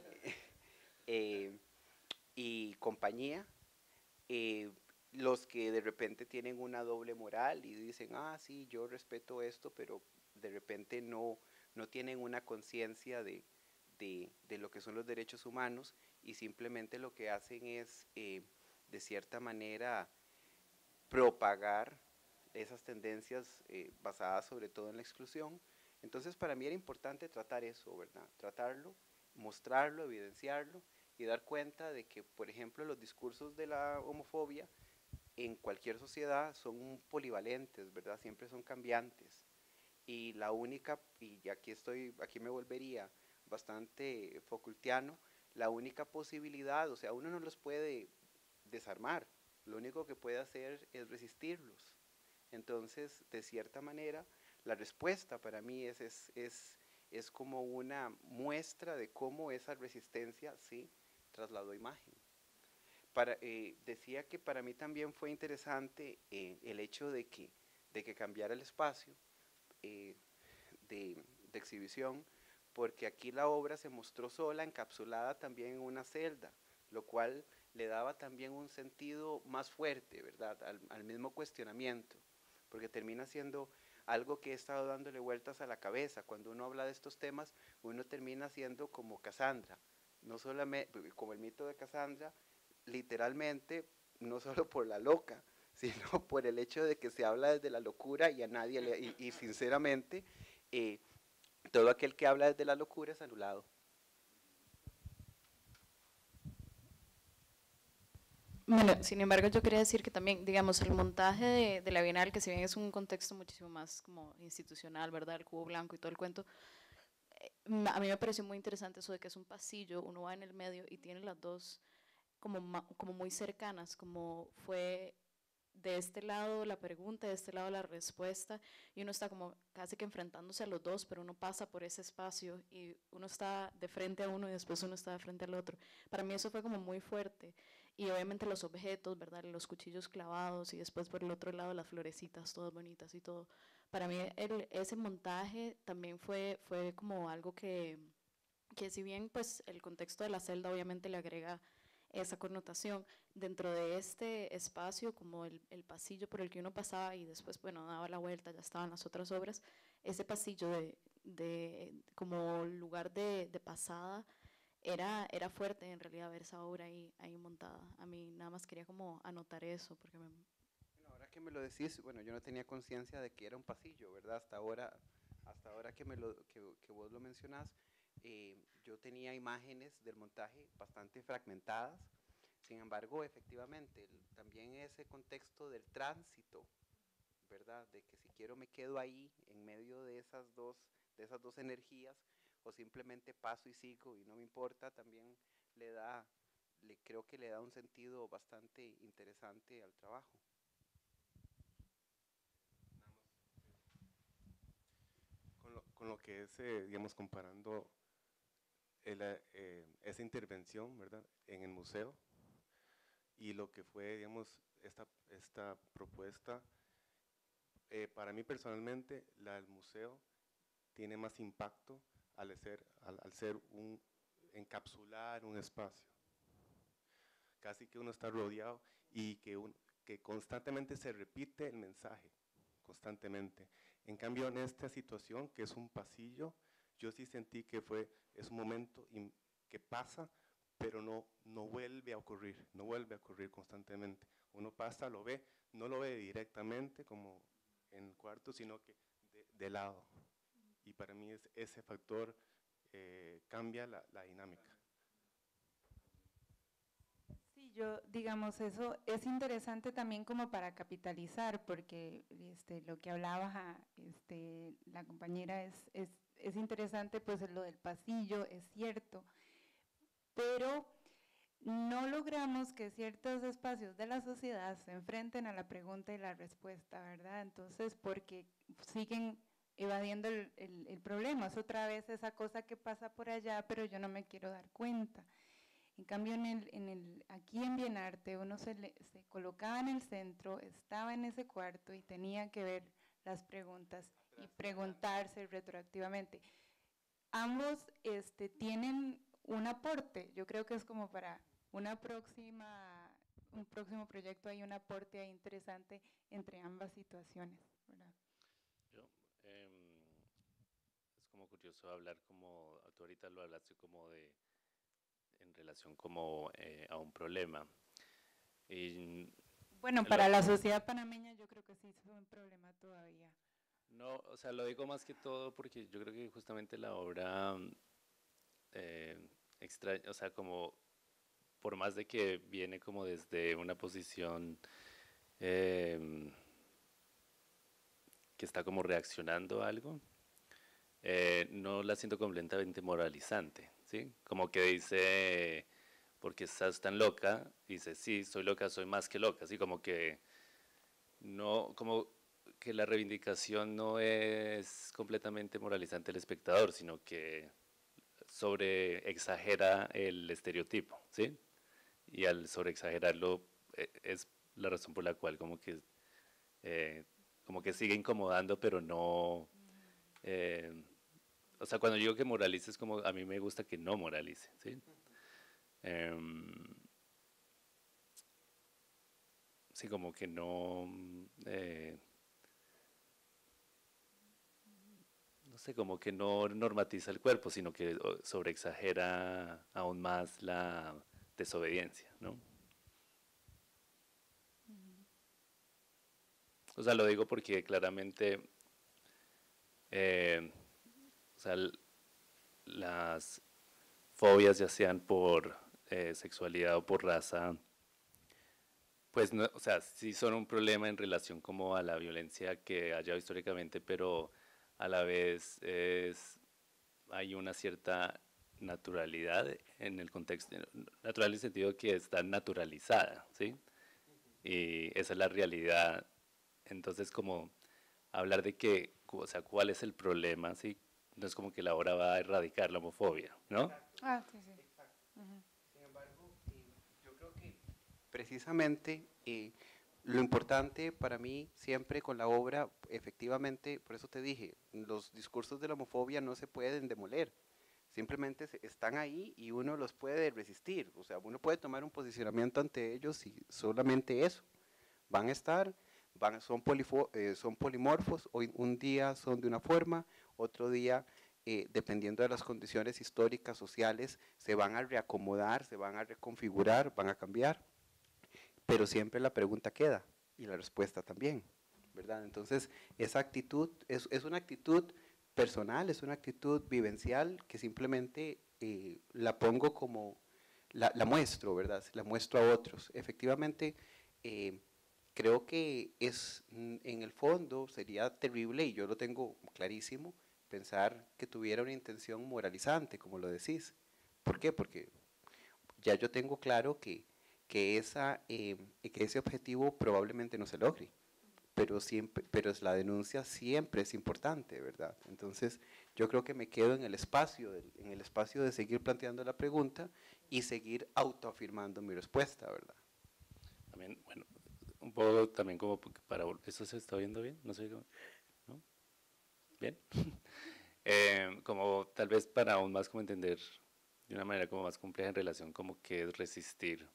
eh, y compañía, eh, los que de repente tienen una doble moral y dicen, ah, sí, yo respeto esto, pero de repente no, no tienen una conciencia de, de, de lo que son los derechos humanos y simplemente lo que hacen es, eh, de cierta manera, propagar esas tendencias eh, basadas sobre todo en la exclusión. Entonces, para mí era importante tratar eso, ¿verdad? Tratarlo, mostrarlo, evidenciarlo y dar cuenta de que, por ejemplo, los discursos de la homofobia en cualquier sociedad son polivalentes, ¿verdad? Siempre son cambiantes. Y la única, y aquí estoy, aquí me volvería bastante Foucaultiano, la única posibilidad, o sea, uno no los puede desarmar, lo único que puede hacer es resistirlos. Entonces, de cierta manera, la respuesta para mí es, es, es, es como una muestra de cómo esa resistencia sí trasladó imagen. Para, eh, decía que para mí también fue interesante eh, el hecho de que, de que cambiara el espacio eh, de, de exhibición, porque aquí la obra se mostró sola, encapsulada también en una celda, lo cual le daba también un sentido más fuerte, ¿verdad?, al, al mismo cuestionamiento, porque termina siendo algo que he estado dándole vueltas a la cabeza. Cuando uno habla de estos temas, uno termina siendo como Cassandra, no solamente como el mito de Cassandra, literalmente, no solo por la loca, sino por el hecho de que se habla desde la locura y a nadie le, y, y sinceramente, eh, todo aquel que habla desde la locura es anulado. Bueno, sin embargo, yo quería decir que también, digamos, el montaje de, de la Bienal, que si bien es un contexto muchísimo más como institucional, ¿verdad?, el cubo blanco y todo el cuento, eh, a mí me pareció muy interesante eso de que es un pasillo, uno va en el medio y tiene las dos como, como muy cercanas, como fue de este lado la pregunta, de este lado la respuesta, y uno está como casi que enfrentándose a los dos, pero uno pasa por ese espacio y uno está de frente a uno y después uno está de frente al otro. Para mí eso fue como muy fuerte, y obviamente los objetos, ¿verdad?, los cuchillos clavados y después por el otro lado las florecitas todas bonitas y todo. Para mí el, ese montaje también fue, fue como algo que, que si bien pues el contexto de la celda obviamente le agrega esa connotación, dentro de este espacio, como el, el pasillo por el que uno pasaba y después, bueno, daba la vuelta, ya estaban las otras obras, ese pasillo de, de como lugar de, de pasada, era, era fuerte en realidad ver esa obra ahí, ahí montada. A mí nada más quería como anotar eso, porque me... Bueno, ahora que me lo decís, bueno, yo no tenía conciencia de que era un pasillo, ¿verdad? Hasta ahora, hasta ahora que, me lo, que, que vos lo mencionás, eh, yo tenía imágenes del montaje bastante fragmentadas. Sin embargo, efectivamente, el- también ese contexto del tránsito, ¿verdad? De que si quiero me quedo ahí en medio de esas dos, de esas dos energías, o simplemente paso y sigo y no me importa, también le da, le creo que le da un sentido bastante interesante al trabajo. Con lo, con lo que es, eh, digamos, comparando el, eh, esa intervención, ¿verdad?, en el museo y lo que fue, digamos, esta, esta propuesta, eh, para mí personalmente, la del museo tiene más impacto al ser, al, al ser un, encapsular un espacio. Casi que uno está rodeado y que, un, que constantemente se repite el mensaje, constantemente. En cambio, en esta situación, que es un pasillo, yo sí sentí que fue, es un momento in, que pasa, pero no, no vuelve a ocurrir, no vuelve a ocurrir constantemente. Uno pasa, lo ve, no lo ve directamente como en el cuarto, sino que de, de lado. Y para mí es, ese factor eh, cambia la, la dinámica. Sí, yo, digamos, eso es interesante también como para capitalizar, porque este, lo que hablaba este, la compañera es, es, es interesante, pues lo del pasillo, es cierto, pero no logramos que ciertos espacios de la sociedad se enfrenten a la pregunta y la respuesta, ¿verdad? Entonces, porque siguen evadiendo el, el, el problema, es otra vez esa cosa que pasa por allá, pero yo no me quiero dar cuenta. En cambio, en el, en el, aquí en Bienarte, uno se, le, se colocaba en el centro, estaba en ese cuarto y tenía que ver las preguntas y preguntarse retroactivamente. Ambos este, tienen un aporte, yo creo que es como para una próxima, un próximo proyecto, hay un aporte ahí interesante entre ambas situaciones, ¿verdad? Yo, eh, es como curioso hablar como, tú ahorita lo hablaste como de, en relación como eh, a un problema. Y Bueno, lo, para la sociedad panameña yo creo que sí es un problema todavía. no, o sea, lo digo más que todo porque yo creo que justamente la obra eh, extra, o sea, como por más de que viene como desde una posición eh, que está como reaccionando a algo, eh, no la siento completamente moralizante, ¿sí? Como que dice, porque estás tan loca, dice, sí, soy loca, soy más que loca, así como que no, como que la reivindicación no es completamente moralizante al espectador, sino que sobre exagera el estereotipo, ¿sí? Y al sobre exagerarlo eh, es la razón por la cual como que eh, como que sigue incomodando, pero no eh, o sea, cuando digo que moralice es como a mí me gusta que no moralice, ¿sí? Um, sí, como que no eh, no sé, como que no normatiza el cuerpo, sino que sobreexagera aún más la desobediencia, ¿no? O sea, lo digo porque claramente, eh, o sea, las fobias, ya sean por eh, sexualidad o por raza, pues, no, o sea, sí son un problema en relación como a la violencia que haya históricamente, pero a la vez es, hay una cierta naturalidad en el contexto, natural en el sentido que está naturalizada, ¿sí? Y esa es la realidad. Entonces, como hablar de que, o sea, cuál es el problema, ¿sí? No es como que la obra va a erradicar la homofobia, ¿no? Ah, sí, sí. Uh-huh. Sin embargo, eh, yo creo que precisamente eh, lo importante para mí siempre con la obra, efectivamente, por eso te dije, los discursos de la homofobia no se pueden demoler, simplemente están ahí y uno los puede resistir, o sea, uno puede tomar un posicionamiento ante ellos y solamente eso, van a estar, van, son, polifo, eh, son polimorfos, hoy un día son de una forma, otro día, eh, dependiendo de las condiciones históricas, sociales, se van a reacomodar, se van a reconfigurar, van a cambiar, pero siempre la pregunta queda y la respuesta también, ¿verdad? Entonces, esa actitud es, es una actitud personal, es una actitud vivencial que simplemente eh, la pongo como, la, la muestro, ¿verdad? La muestro a otros. Efectivamente, eh, creo que es, en el fondo, sería terrible, y yo lo tengo clarísimo, pensar que tuviera una intención moralizante, como lo decís. ¿Por qué? Porque ya yo tengo claro que, que, esa, eh, que ese objetivo probablemente no se logre, pero, siempre, pero la denuncia siempre es importante, ¿verdad? Entonces, yo creo que me quedo en el espacio, en el espacio de seguir planteando la pregunta y seguir autoafirmando mi respuesta, ¿verdad? También, bueno, un poco también como para, ¿eso se está viendo bien? No sé, ¿no? ¿Bien? eh, como tal vez para aún más como entender de una manera como más compleja en relación como qué es resistir.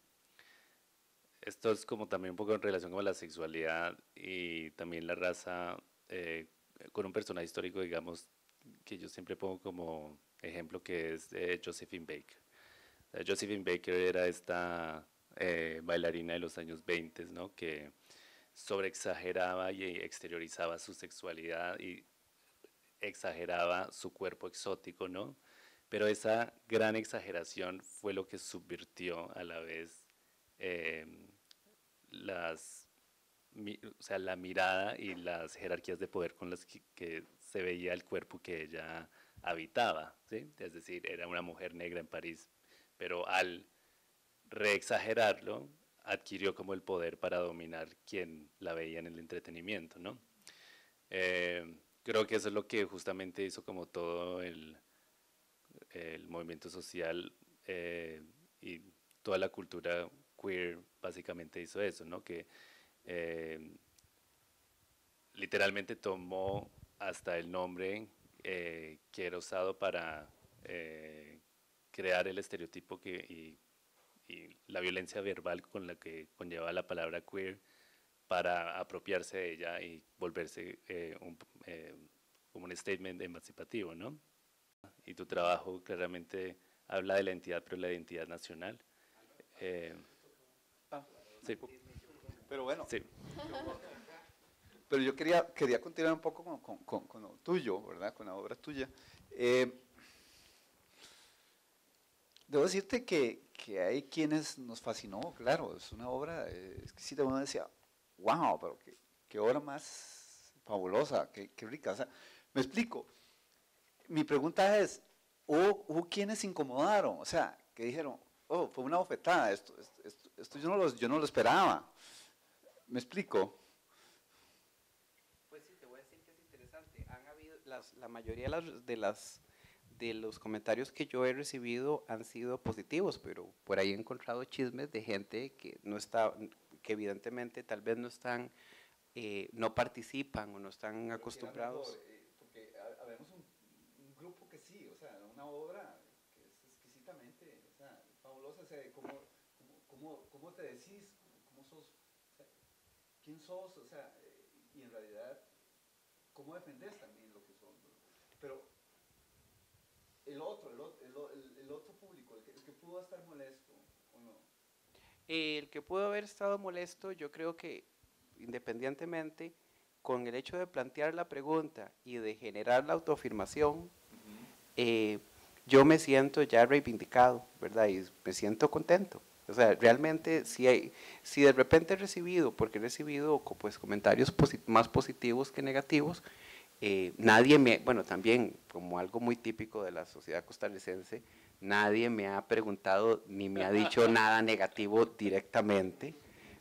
Esto es como también un poco en relación con la sexualidad y también la raza, eh, con un personaje histórico, digamos, que yo siempre pongo como ejemplo, que es eh, Josephine Baker. Eh, Josephine Baker era esta eh, bailarina de los años veinte, ¿no? Que sobreexageraba y exteriorizaba su sexualidad y exageraba su cuerpo exótico, ¿no? Pero esa gran exageración fue lo que subvirtió a la vez eh, las, mi, o sea, la mirada y las jerarquías de poder con las que, que se veía el cuerpo que ella habitaba, ¿sí? Es decir, era una mujer negra en París, pero al reexagerarlo, adquirió como el poder para dominar quien la veía en el entretenimiento, ¿no? Eh, creo que eso es lo que justamente hizo como todo el, el movimiento social eh, y toda la cultura queer básicamente hizo eso, ¿no? Que eh, literalmente tomó hasta el nombre eh, que era usado para eh, crear el estereotipo que, y, y la violencia verbal con la que conlleva la palabra queer para apropiarse de ella y volverse eh, un, eh, como un statement emancipativo, ¿no? Y tu trabajo claramente habla de la identidad, pero la identidad nacional. Eh, Ah, sí. Pero bueno, Sí. pero yo quería, quería continuar un poco con, con, con, con lo tuyo, ¿verdad? Con la obra tuya. Eh, debo decirte que, que hay quienes nos fascinó, claro, es una obra eh, exquisita. Uno decía, wow, pero qué, qué obra más fabulosa, qué, qué rica. O sea, me explico. Mi pregunta es, ¿hubo, hubo quienes se incomodaron? O sea, que dijeron, oh, fue una bofetada, esto, esto, esto yo, no lo, yo no lo esperaba. ¿Me explico? Pues sí, te voy a decir que es interesante. Han habido, las, la mayoría de, las, de, las, de los comentarios que yo he recibido han sido positivos, pero por ahí he encontrado chismes de gente que no está, que evidentemente tal vez no están, eh, no participan o no están pero acostumbrados. Mejor, eh, porque habemos un, un grupo que sí, o sea, una obra que es exquisitamente, o sea, fabulosa, o sea, ¿cómo, cómo, cómo, cómo te decís? ¿Cómo sos? O sea, ¿quién sos? O sea, eh, y en realidad, ¿cómo defendés también lo que sos? Pero el otro, el, el, el otro público, el que, el que pudo estar molesto, ¿o no? El que pudo haber estado molesto, yo creo que independientemente, con el hecho de plantear la pregunta y de generar la autoafirmación, uh-huh. eh, yo me siento ya reivindicado, ¿verdad? Y me siento contento. O sea, realmente, si, hay, si de repente he recibido, porque he recibido pues, comentarios posit- más positivos que negativos, eh, nadie me, bueno, también como algo muy típico de la sociedad costarricense, nadie me ha preguntado ni me ha dicho nada negativo directamente.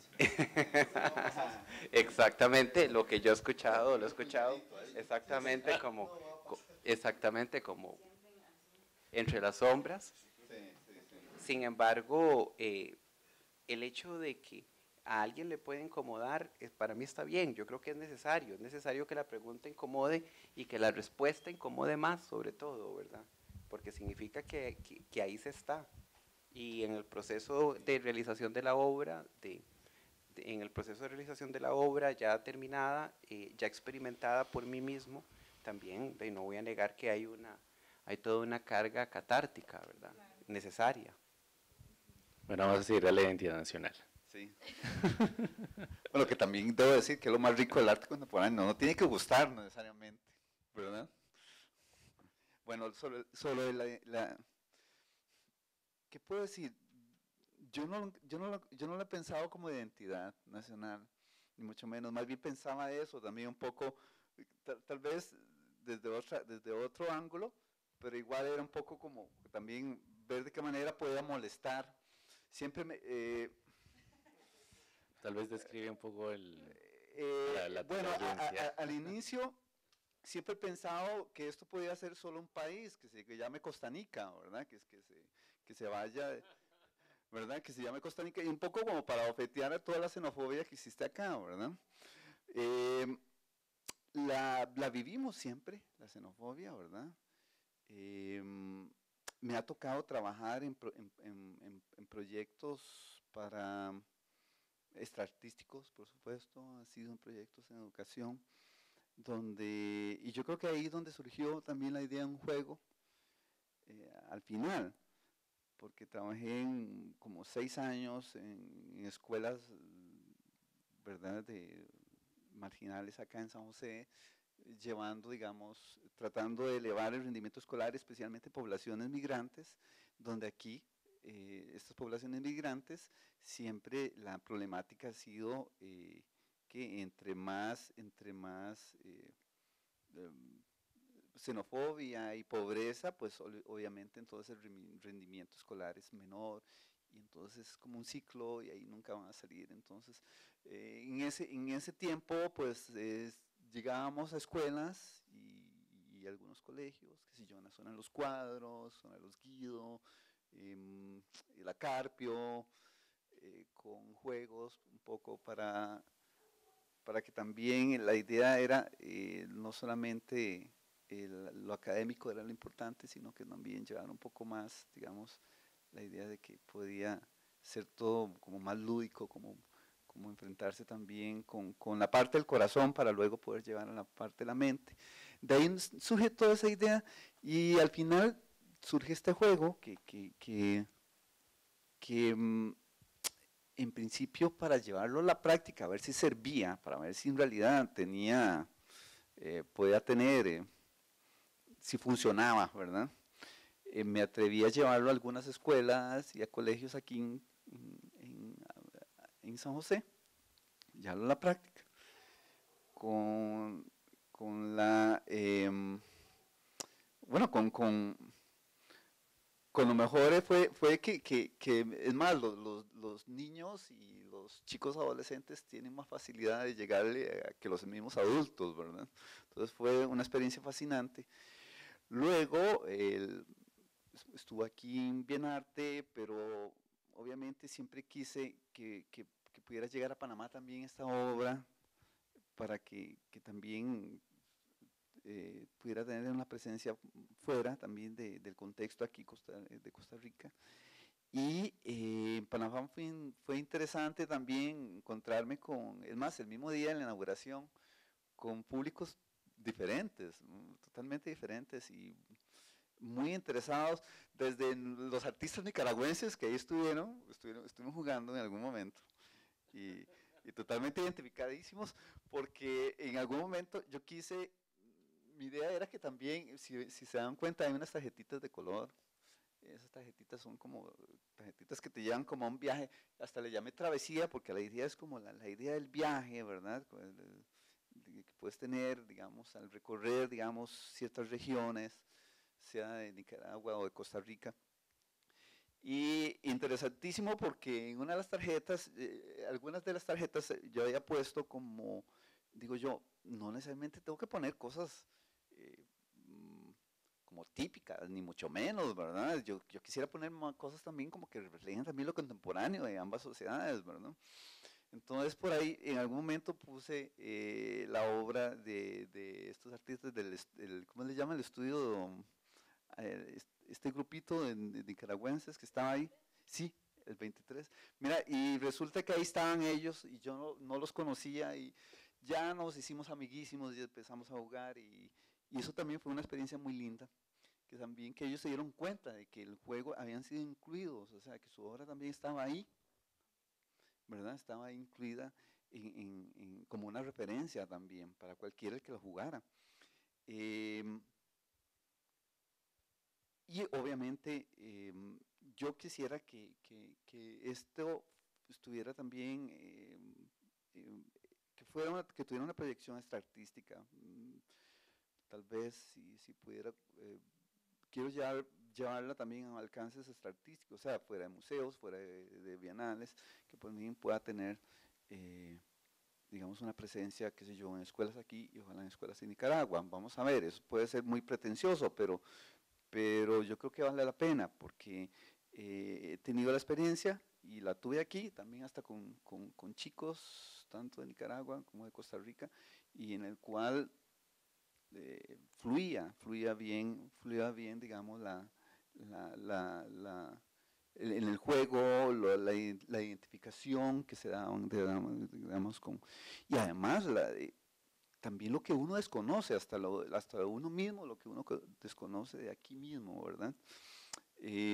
Exactamente, lo que yo he escuchado, lo he escuchado exactamente como, exactamente como entre las sombras. Sin embargo, eh, el hecho de que a alguien le puede incomodar, eh, para mí está bien, yo creo que es necesario, es necesario que la pregunta incomode y que la respuesta incomode más, sobre todo, ¿verdad? Porque significa que, que, que ahí se está. Y en el proceso de realización de la obra, de, de, en el proceso de realización de la obra ya terminada, eh, ya experimentada por mí mismo, también, de, no voy a negar que hay, una, hay toda una carga catártica, ¿verdad? Claro. Necesaria. Bueno, vamos a seguir a la identidad nacional. Sí. Bueno, que también debo decir que es lo más rico del arte contemporáneo, no tiene que gustar necesariamente, ¿verdad? Bueno, sobre, sobre la, la... ¿Qué puedo decir? yo no, yo, no, lo- yo no lo he pensado como identidad nacional, ni mucho menos. Más bien pensaba eso también un poco, tal, tal vez desde, otra, desde otro ángulo, pero igual era un poco como también ver de qué manera podía molestar. Siempre me... eh, Tal vez describe un poco el, eh, la, la bueno, a- a- tendencia. a- al inicio siempre he pensado que esto podía ser solo un país, que se que llame Costa Rica, ¿verdad? Que, es- que, se, que se vaya, ¿verdad? Que se llame Costa Rica, y un poco como para ofetear a toda la xenofobia que existe acá, ¿verdad? Eh, la, la vivimos siempre, la xenofobia, ¿verdad? Eh, me ha tocado trabajar en, pro- en- en- en- en proyectos para extraartísticos, por supuesto, han sido en proyectos en educación, donde, y yo creo que ahí es donde surgió también la idea de un juego, eh, al final, porque trabajé en como seis años en, en escuelas, ¿verdad?, de marginales acá en San José, llevando, digamos, tratando de elevar el rendimiento escolar, especialmente poblaciones migrantes, donde aquí, eh, estas poblaciones migrantes, siempre la problemática ha sido eh, que entre más, entre más eh, em, xenofobia y pobreza, pues ob- obviamente entonces el remi- rendimiento escolar es menor, y entonces es como un ciclo y ahí nunca van a salir. Entonces, eh, en, ese, en ese tiempo, pues es- llegábamos a escuelas y, y algunos colegios, que si yo, en la zona de los Cuadros, zona de los Guido, em, la Carpio, eh, con juegos un poco para, para que también la idea era eh, no solamente el- lo académico era lo importante, sino que también llevar un poco más, digamos, la idea de que podía ser todo como más lúdico, como, como enfrentarse también con, con la parte del corazón para luego poder llevar a la parte de la mente. De ahí s- surge toda esa idea y al final surge este juego que, que, que, que, mm, en principio para llevarlo a la práctica, a ver si servía, para ver si en realidad tenía, eh, podía tener, eh, si funcionaba, ¿verdad? Eh, me atreví a llevarlo a algunas escuelas y a colegios aquí en, en- en San José, llevarlo a la práctica, con, con la, em, bueno, con, con, con lo mejor fue, fue que, que, que, es más, los, los, los niños y los chicos adolescentes tienen más facilidad de llegarle a que los mismos adultos, ¿verdad? Entonces fue una experiencia fascinante. Luego, el, estuve aquí en Bienarte, pero obviamente siempre quise que, que, que pudiera llegar a Panamá también esta obra, para que, que también eh, pudiera tener una presencia fuera también de, del contexto aquí Costa, de Costa Rica. Y eh, en Panamá fue, fue interesante también encontrarme con, es más, el mismo día de la inauguración, con públicos diferentes, totalmente diferentes y muy interesados, desde los artistas nicaragüenses que ahí estuvieron, estuvieron estuvimos jugando en algún momento, y, y totalmente identificadísimos, porque en algún momento yo quise, mi idea era que también, si, si se dan cuenta, hay unas tarjetitas de color. Esas tarjetitas son como tarjetitas que te llevan como a un viaje, hasta le llamé travesía, porque la idea es como la, la idea del viaje, ¿verdad? Que puedes tener, digamos, al recorrer, digamos, ciertas regiones, sea de Nicaragua o de Costa Rica. Y interesantísimo porque en una de las tarjetas, eh, algunas de las tarjetas eh, yo había puesto como, digo yo, no necesariamente tengo que poner cosas eh, mm, como típicas, ni mucho menos, ¿verdad? Yo, yo quisiera poner cosas también como que reflejen también lo contemporáneo de ambas sociedades, ¿verdad? Entonces por ahí en algún momento puse eh, la obra de, de estos artistas del, del, ¿cómo le llaman? El estudio, eh, este grupito de, de nicaragüenses que estaba ahí. Sí, el veintitrés. Mira, y resulta que ahí estaban ellos y yo no, no los conocía y ya nos hicimos amiguísimos y empezamos a jugar y, y eso también fue una experiencia muy linda, que también que ellos se dieron cuenta de que el juego habían sido incluidos, o sea, que su obra también estaba ahí, ¿verdad? Estaba incluida en, en, en, como una referencia también para cualquiera que lo jugara. Eh, y obviamente eh, yo quisiera que, que, que esto estuviera también, eh, eh, que, fuera una, que tuviera una proyección extra artística. Mm, tal vez si, si pudiera, eh, quiero llevar, llevarla también a alcances extra artísticos, o sea, fuera de museos, fuera de, de bienales, que por mí pueda tener, eh, digamos, una presencia, qué sé yo, en escuelas aquí y ojalá en escuelas en Nicaragua. Vamos a ver, eso puede ser muy pretencioso, pero, pero yo creo que vale la pena, porque eh, he tenido la experiencia y la tuve aquí, también hasta con, con, con chicos, tanto de Nicaragua como de Costa Rica, y en el cual eh, fluía, fluía bien, fluía bien, digamos, la, la, la, la en el juego, lo, la, la, identificación que se daban, digamos, con, y además la, también lo que uno desconoce, hasta, lo, hasta uno mismo, lo que uno desconoce de aquí mismo, ¿verdad? Eh,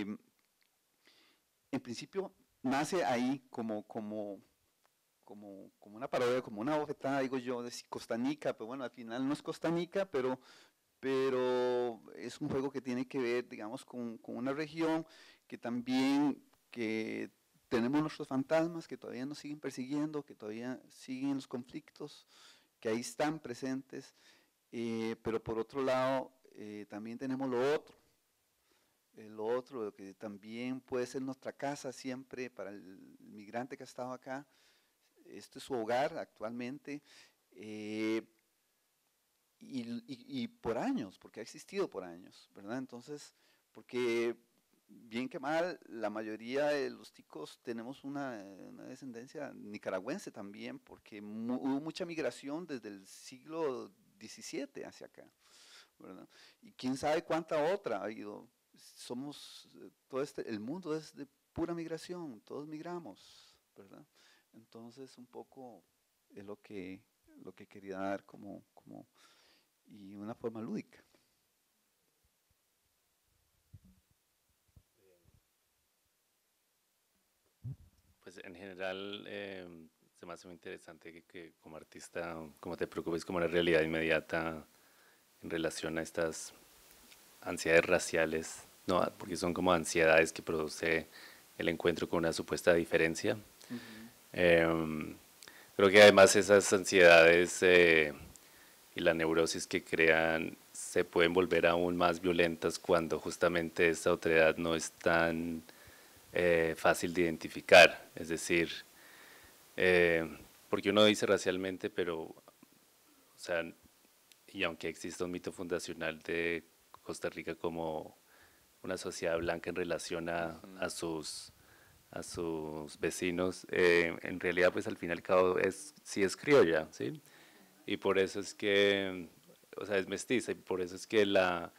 en principio nace ahí como, como, como, como una parodia, como una bofetada, digo yo, de Costanica, pero bueno, al final no es Costanica, pero, pero es un juego que tiene que ver, digamos, con, con una región que también, que tenemos nuestros fantasmas que todavía nos siguen persiguiendo, que todavía siguen los conflictos, que ahí están presentes, eh, pero por otro lado eh, también tenemos lo otro, eh, lo otro que también puede ser nuestra casa siempre para el migrante que ha estado acá, este es su hogar actualmente, eh, y, y, y por años, porque ha existido por años, ¿verdad? Entonces, porque bien que mal, la mayoría de los ticos tenemos una, una descendencia nicaragüense también, porque mu hubo mucha migración desde el siglo diecisiete hacia acá, ¿verdad? Y quién sabe cuánta otra ha ido. Somos, todo este, el mundo es de pura migración, todos migramos, ¿verdad? Entonces, un poco es lo que, lo que quería dar como, como, y una forma lúdica. Pues en general eh, se me hace muy interesante que, que como artista, como te preocupes como la realidad inmediata en relación a estas ansiedades raciales, no, porque son como ansiedades que produce el encuentro con una supuesta diferencia. Uh-huh. eh, creo que además esas ansiedades eh, y la neurosis que crean se pueden volver aún más violentas cuando justamente esa otredad no es tan eh, fácil de identificar, es decir, eh, porque uno dice racialmente, pero, o sea, y aunque exista un mito fundacional de Costa Rica como una sociedad blanca en relación a, a, sus, a sus vecinos, eh, en realidad pues al fin y al cabo es, sí es criolla, ¿sí? Y por eso es que, o sea, es mestiza, y por eso es que la,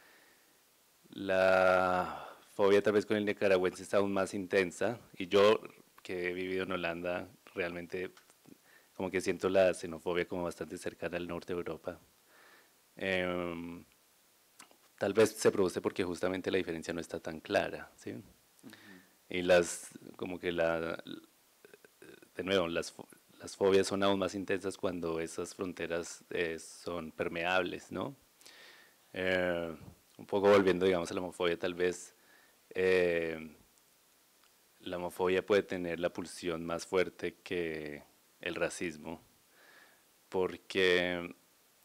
la fobia tal vez con el nicaragüense está aún más intensa, y yo que he vivido en Holanda realmente como que siento la xenofobia como bastante cercana al norte de Europa. Eh, tal vez se produce porque justamente la diferencia no está tan clara, ¿sí? Uh-huh. Y las, como que la, de nuevo, las, las fobias son aún más intensas cuando esas fronteras eh, son permeables, ¿no? Eh, un poco volviendo, digamos, a la homofobia, tal vez eh, la homofobia puede tener la pulsión más fuerte que el racismo, porque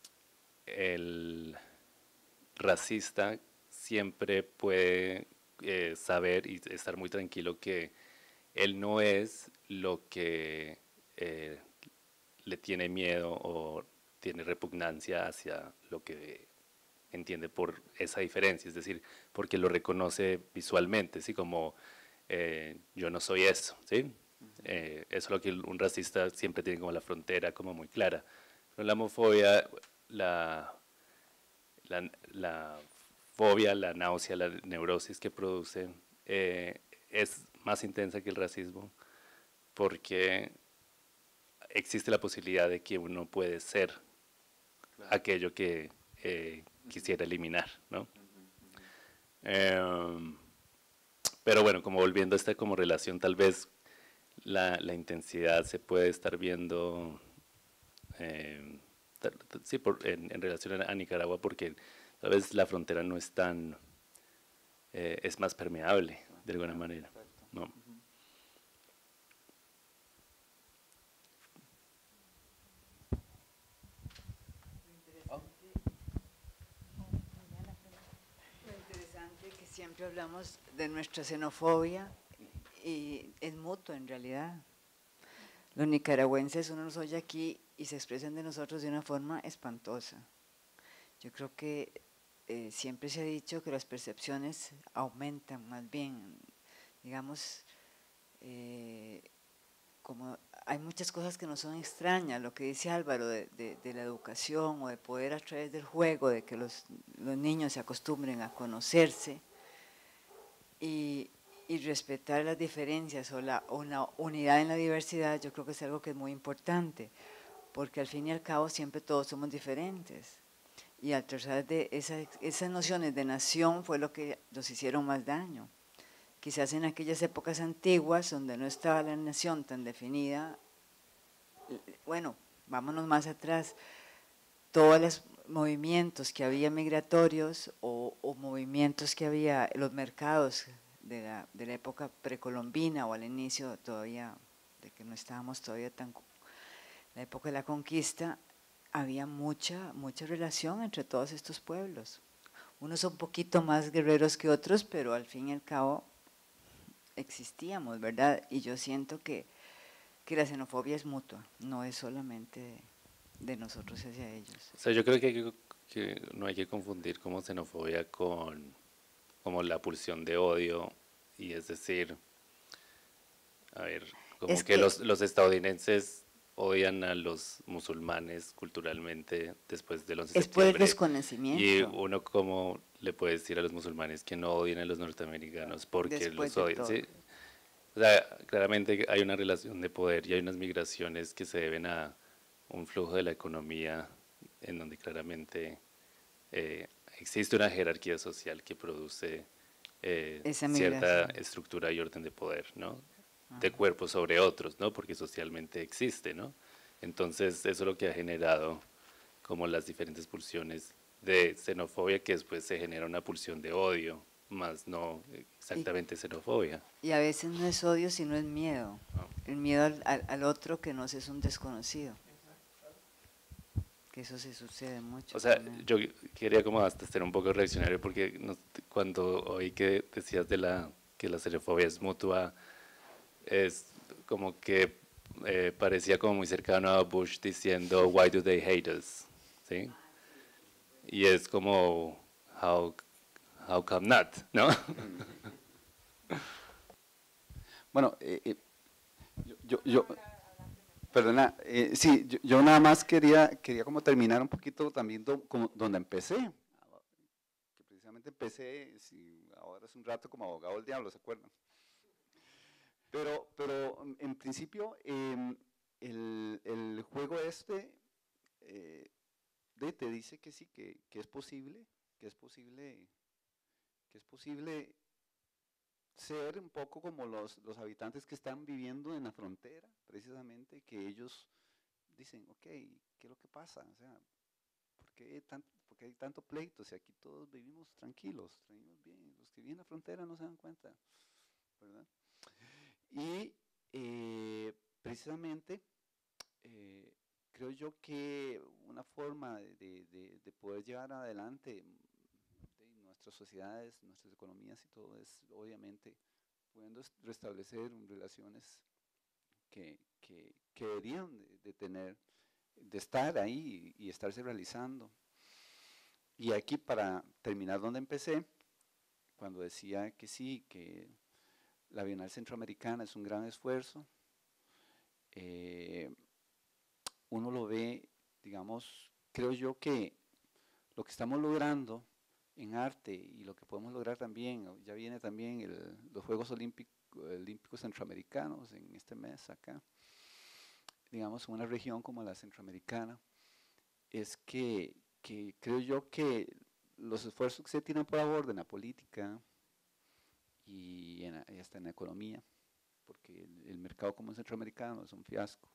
el racista siempre puede eh, saber y estar muy tranquilo que él no es lo que eh, le tiene miedo o tiene repugnancia hacia lo que entiende por esa diferencia, es decir, porque lo reconoce visualmente, ¿sí? Como eh, yo no soy eso, ¿sí? Uh-huh. eh, eso es lo que un racista siempre tiene como la frontera como muy clara. Pero la homofobia, la, la, la fobia, la náusea, la neurosis que produce eh, es más intensa que el racismo porque existe la posibilidad de que uno puede ser claro. aquello que eh, quisiera eliminar, ¿no? Uh-huh, uh-huh. Eh, pero bueno, como volviendo a esta como relación, tal vez la, la intensidad se puede estar viendo eh, sí, por, en, en relación a Nicaragua porque tal vez la frontera no es tan, eh, es más permeable, de alguna manera. ¿No? Que siempre hablamos de nuestra xenofobia y es mutuo en realidad. Los nicaragüenses, uno nos oye aquí y se expresan de nosotros de una forma espantosa. Yo creo que eh, siempre se ha dicho que las percepciones aumentan más bien, digamos, eh, como hay muchas cosas que nos son extrañas, lo que dice Álvaro de, de, de la educación o de poder a través del juego, de que los, los niños se acostumbren a conocerse y, y respetar las diferencias o la, o la unidad en la diversidad. Yo creo que es algo que es muy importante, porque al fin y al cabo siempre todos somos diferentes. Y al tratar de esas, esas nociones de nación fue lo que nos hicieron más daño. Quizás en aquellas épocas antiguas donde no estaba la nación tan definida, bueno, vámonos más atrás, todos los movimientos que había migratorios o, o movimientos que había, los mercados de la, de la época precolombina o al inicio todavía, de que no estábamos todavía tan, la época de la conquista, había mucha, mucha relación entre todos estos pueblos. Unos son un poquito más guerreros que otros, pero al fin y al cabo existíamos, ¿verdad? Y yo siento que, que la xenofobia es mutua, no es solamente de, de nosotros hacia ellos. O sea, yo creo que, hay que, que no hay que confundir como xenofobia con como la pulsión de odio, y es decir, a ver, como Es que, que los, los estadounidenses odian a los musulmanes culturalmente después del once de es por el septiembre, desconocimiento. y uno como le puede decir a los musulmanes que no odien a los norteamericanos porque Después los de odian, todo. ¿sí? O sea, claramente hay una relación de poder y hay unas migraciones que se deben a un flujo de la economía en donde claramente eh, existe una jerarquía social que produce eh, Esa cierta migración. estructura y orden de poder, ¿no? De cuerpos sobre otros, ¿no? Porque socialmente existe, ¿no? Entonces, eso es lo que ha generado como las diferentes pulsiones de xenofobia, que después se genera una pulsión de odio, más no exactamente xenofobia. Y a veces no es odio, sino es miedo. Ah. El miedo al, al, al otro que no es un desconocido. Que eso se sucede mucho. O sea, también. yo quería como hasta ser un poco reaccionario porque no, cuando oí que decías de la que la xenofobia es mutua, es como que eh, parecía como muy cercano a Bush diciendo "Why do they hate us?", ¿sí? Y es como how how come not, ¿no? Bueno, eh, eh, yo, yo, yo perdona, eh, sí, yo, yo nada más quería, quería como terminar un poquito también do, como donde empecé, que precisamente empecé, si ahora es un rato como abogado del diablo, ¿se acuerdan? Pero, pero en principio eh, el, el juego este eh, de, te dice que sí, que, que es posible, que es posible, que es posible ser un poco como los, los habitantes que están viviendo en la frontera, precisamente, que ellos dicen, ok, ¿qué es lo que pasa? O sea, ¿por qué, tan, por qué hay tanto pleito? Si aquí todos vivimos tranquilos, vivimos bien, los que viven en la frontera no se dan cuenta, ¿verdad? Y eh, precisamente eh, creo yo que una forma de, de, de poder llevar adelante nuestras sociedades, nuestras economías y todo es obviamente pudiendo restablecer relaciones que, que, que deberían de, de tener, de estar ahí y, y estarse realizando. Y aquí para terminar donde empecé, cuando decía que sí, que la Bienal Centroamericana es un gran esfuerzo, eh, uno lo ve, digamos, creo yo que lo que estamos logrando en arte y lo que podemos lograr también, ya viene también el, los Juegos Olímpicos, Olímpicos Centroamericanos en este mes acá, digamos, en una región como la centroamericana, es que, que creo yo que los esfuerzos que se tienen por favor en la política y, en, y hasta en la economía, porque el, el mercado común centroamericano es un fiasco,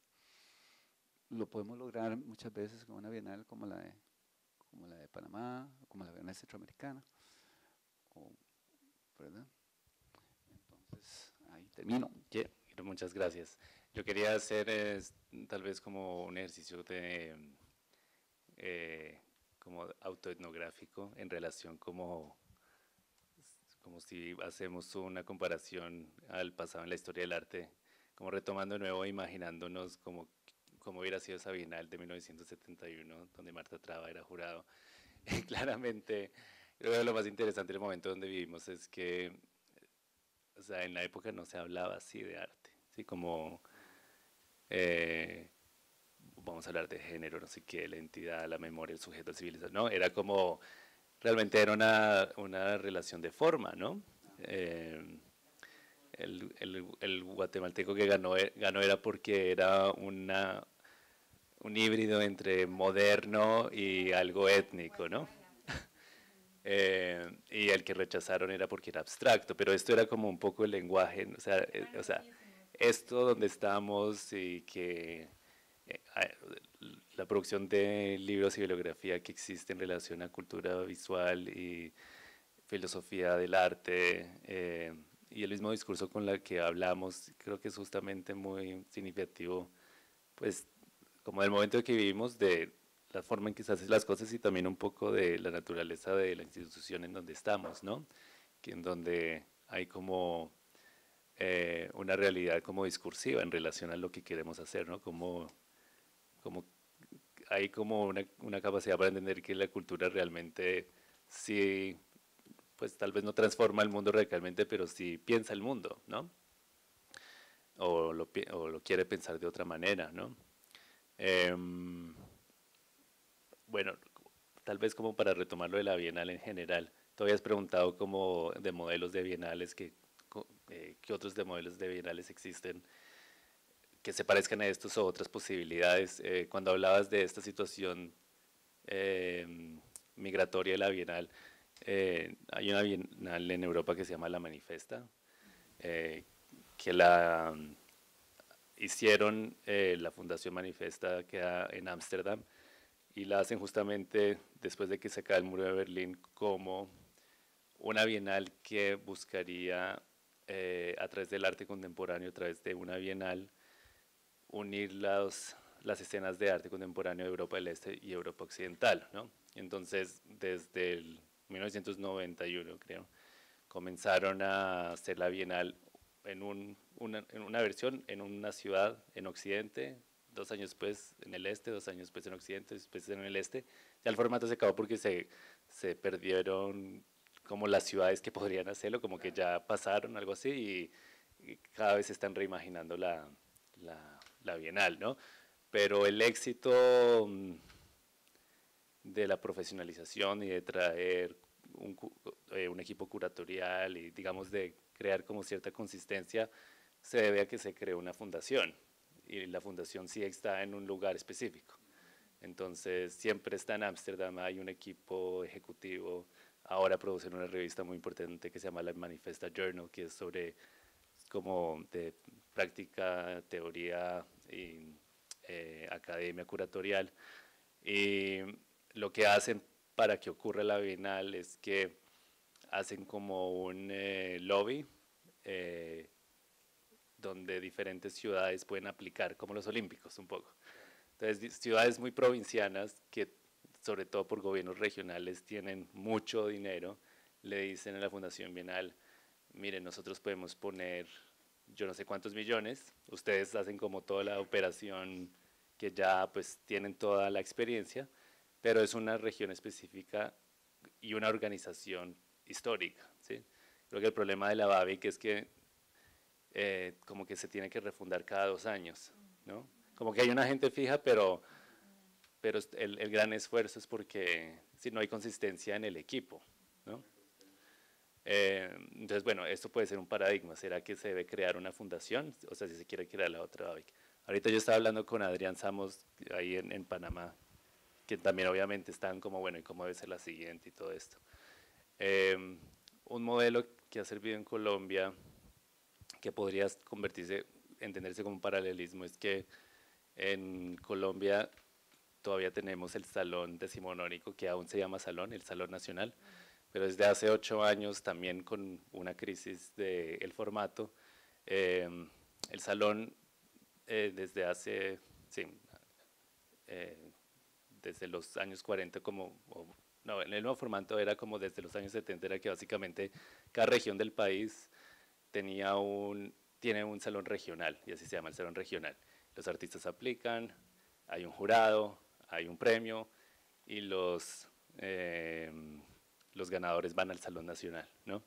lo podemos lograr muchas veces con una bienal como la de, como la de Panamá, como la bienal centroamericana, o, ¿verdad? Entonces, ahí termino. Que- Muchas gracias. Yo quería hacer es, tal vez como un ejercicio de eh, como autoetnográfico en relación como, como si hacemos una comparación al pasado en la historia del arte, como retomando de nuevo, imaginándonos como cómo hubiera sido esa Bienal de mil novecientos setenta y uno, donde Marta Traba era jurado. Y claramente, creo que lo más interesante del momento donde vivimos es que, o sea, en la época no se hablaba así de arte, ¿sí? Como, eh, vamos a hablar de género, no sé qué, la entidad, la memoria, el sujeto, la civilización, ¿no? Era como, realmente era una, una relación de forma, ¿no? Eh, el, el, el guatemalteco que ganó, eh, ganó era porque era una, un híbrido entre moderno y algo étnico, ¿no? Eh, y el que rechazaron era porque era abstracto, pero esto era como un poco el lenguaje, o sea, eh, o sea esto donde estamos y que eh, la producción de libros y bibliografía que existe en relación a cultura visual y filosofía del arte eh, y el mismo discurso con el que hablamos, creo que es justamente muy significativo, pues como del momento que vivimos, de la forma en que se hacen las cosas y también un poco de la naturaleza de la institución en donde estamos, ¿no? Que en donde hay como eh, una realidad como discursiva en relación a lo que queremos hacer, ¿no? Como, como hay como una, una capacidad para entender que la cultura realmente sí, pues tal vez no transforma el mundo radicalmente, pero sí piensa el mundo, ¿no? O lo, o lo quiere pensar de otra manera, ¿no? Eh, bueno, tal vez como para retomar lo de la Bienal en general, tú habías preguntado como de modelos de bienales, que, eh, ¿qué otros de modelos de bienales existen que se parezcan a estos o otras posibilidades? Eh, cuando hablabas de esta situación eh, migratoria de la Bienal, eh, hay una Bienal en Europa que se llama La Manifesta, eh, que la um, hicieron eh, la Fundación Manifesta, que queda en Ámsterdam, y la hacen justamente después de que se cae el muro de Berlín como una bienal que buscaría eh, a través del arte contemporáneo, a través de una bienal, unir las, las escenas de arte contemporáneo de Europa del Este y Europa Occidental, ¿no? Entonces, desde el mil novecientos noventa y uno, creo, comenzaron a hacer la bienal en, un, una, en una versión en una ciudad en Occidente, dos años después en el este, dos años después en Occidente, después en el este. Ya el formato se acabó porque se, se perdieron como las ciudades que podrían hacerlo, como que ya pasaron, algo así, y, y cada vez se están reimaginando la, la, la Bienal, ¿no? Pero el éxito de la profesionalización y de traer un, eh, un equipo curatorial y, digamos, de crear como cierta consistencia, se debe a que se creó una fundación, y la fundación sí está en un lugar específico. Entonces, siempre está en Ámsterdam, hay un equipo ejecutivo. Ahora producen una revista muy importante que se llama la Manifesta Journal, que es sobre como de práctica, teoría y eh, academia curatorial. Y lo que hacen para que ocurra la Bienal es que hacen como un eh, lobby eh, donde diferentes ciudades pueden aplicar, como los olímpicos un poco. Entonces, ciudades muy provincianas que, sobre todo por gobiernos regionales, tienen mucho dinero, le dicen a la Fundación Bienal, miren, nosotros podemos poner yo no sé cuántos millones, ustedes hacen como toda la operación que ya pues tienen toda la experiencia, pero es una región específica y una organización histórica, ¿sí? Creo que el problema de la BABIC es que eh, como que se tiene que refundar cada dos años, ¿no? Como que hay una gente fija, pero, pero el, el gran esfuerzo es porque si no hay consistencia en el equipo, ¿no? Eh, entonces, bueno, esto puede ser un paradigma. ¿Será que se debe crear una fundación? O sea, si se quiere crear la otra BABIC. Ahorita yo estaba hablando con Adrián Samos ahí en, en Panamá, que también obviamente están como, bueno, ¿y cómo debe ser la siguiente y todo esto? Eh, un modelo que ha servido en Colombia, que podría convertirse, entenderse como un paralelismo, es que en Colombia todavía tenemos el salón decimonónico, que aún se llama salón, el Salón Nacional, pero desde hace ocho años también con una crisis del formato, eh, el salón eh, desde hace, sí, eh, desde los años cuarenta como, o, no, en el nuevo formato era como desde los años setenta, era que básicamente cada región del país tenía un, tiene un salón regional, y así se llama el salón regional. Los artistas aplican, hay un jurado, hay un premio, y los, eh, los ganadores van al salón nacional, ¿no?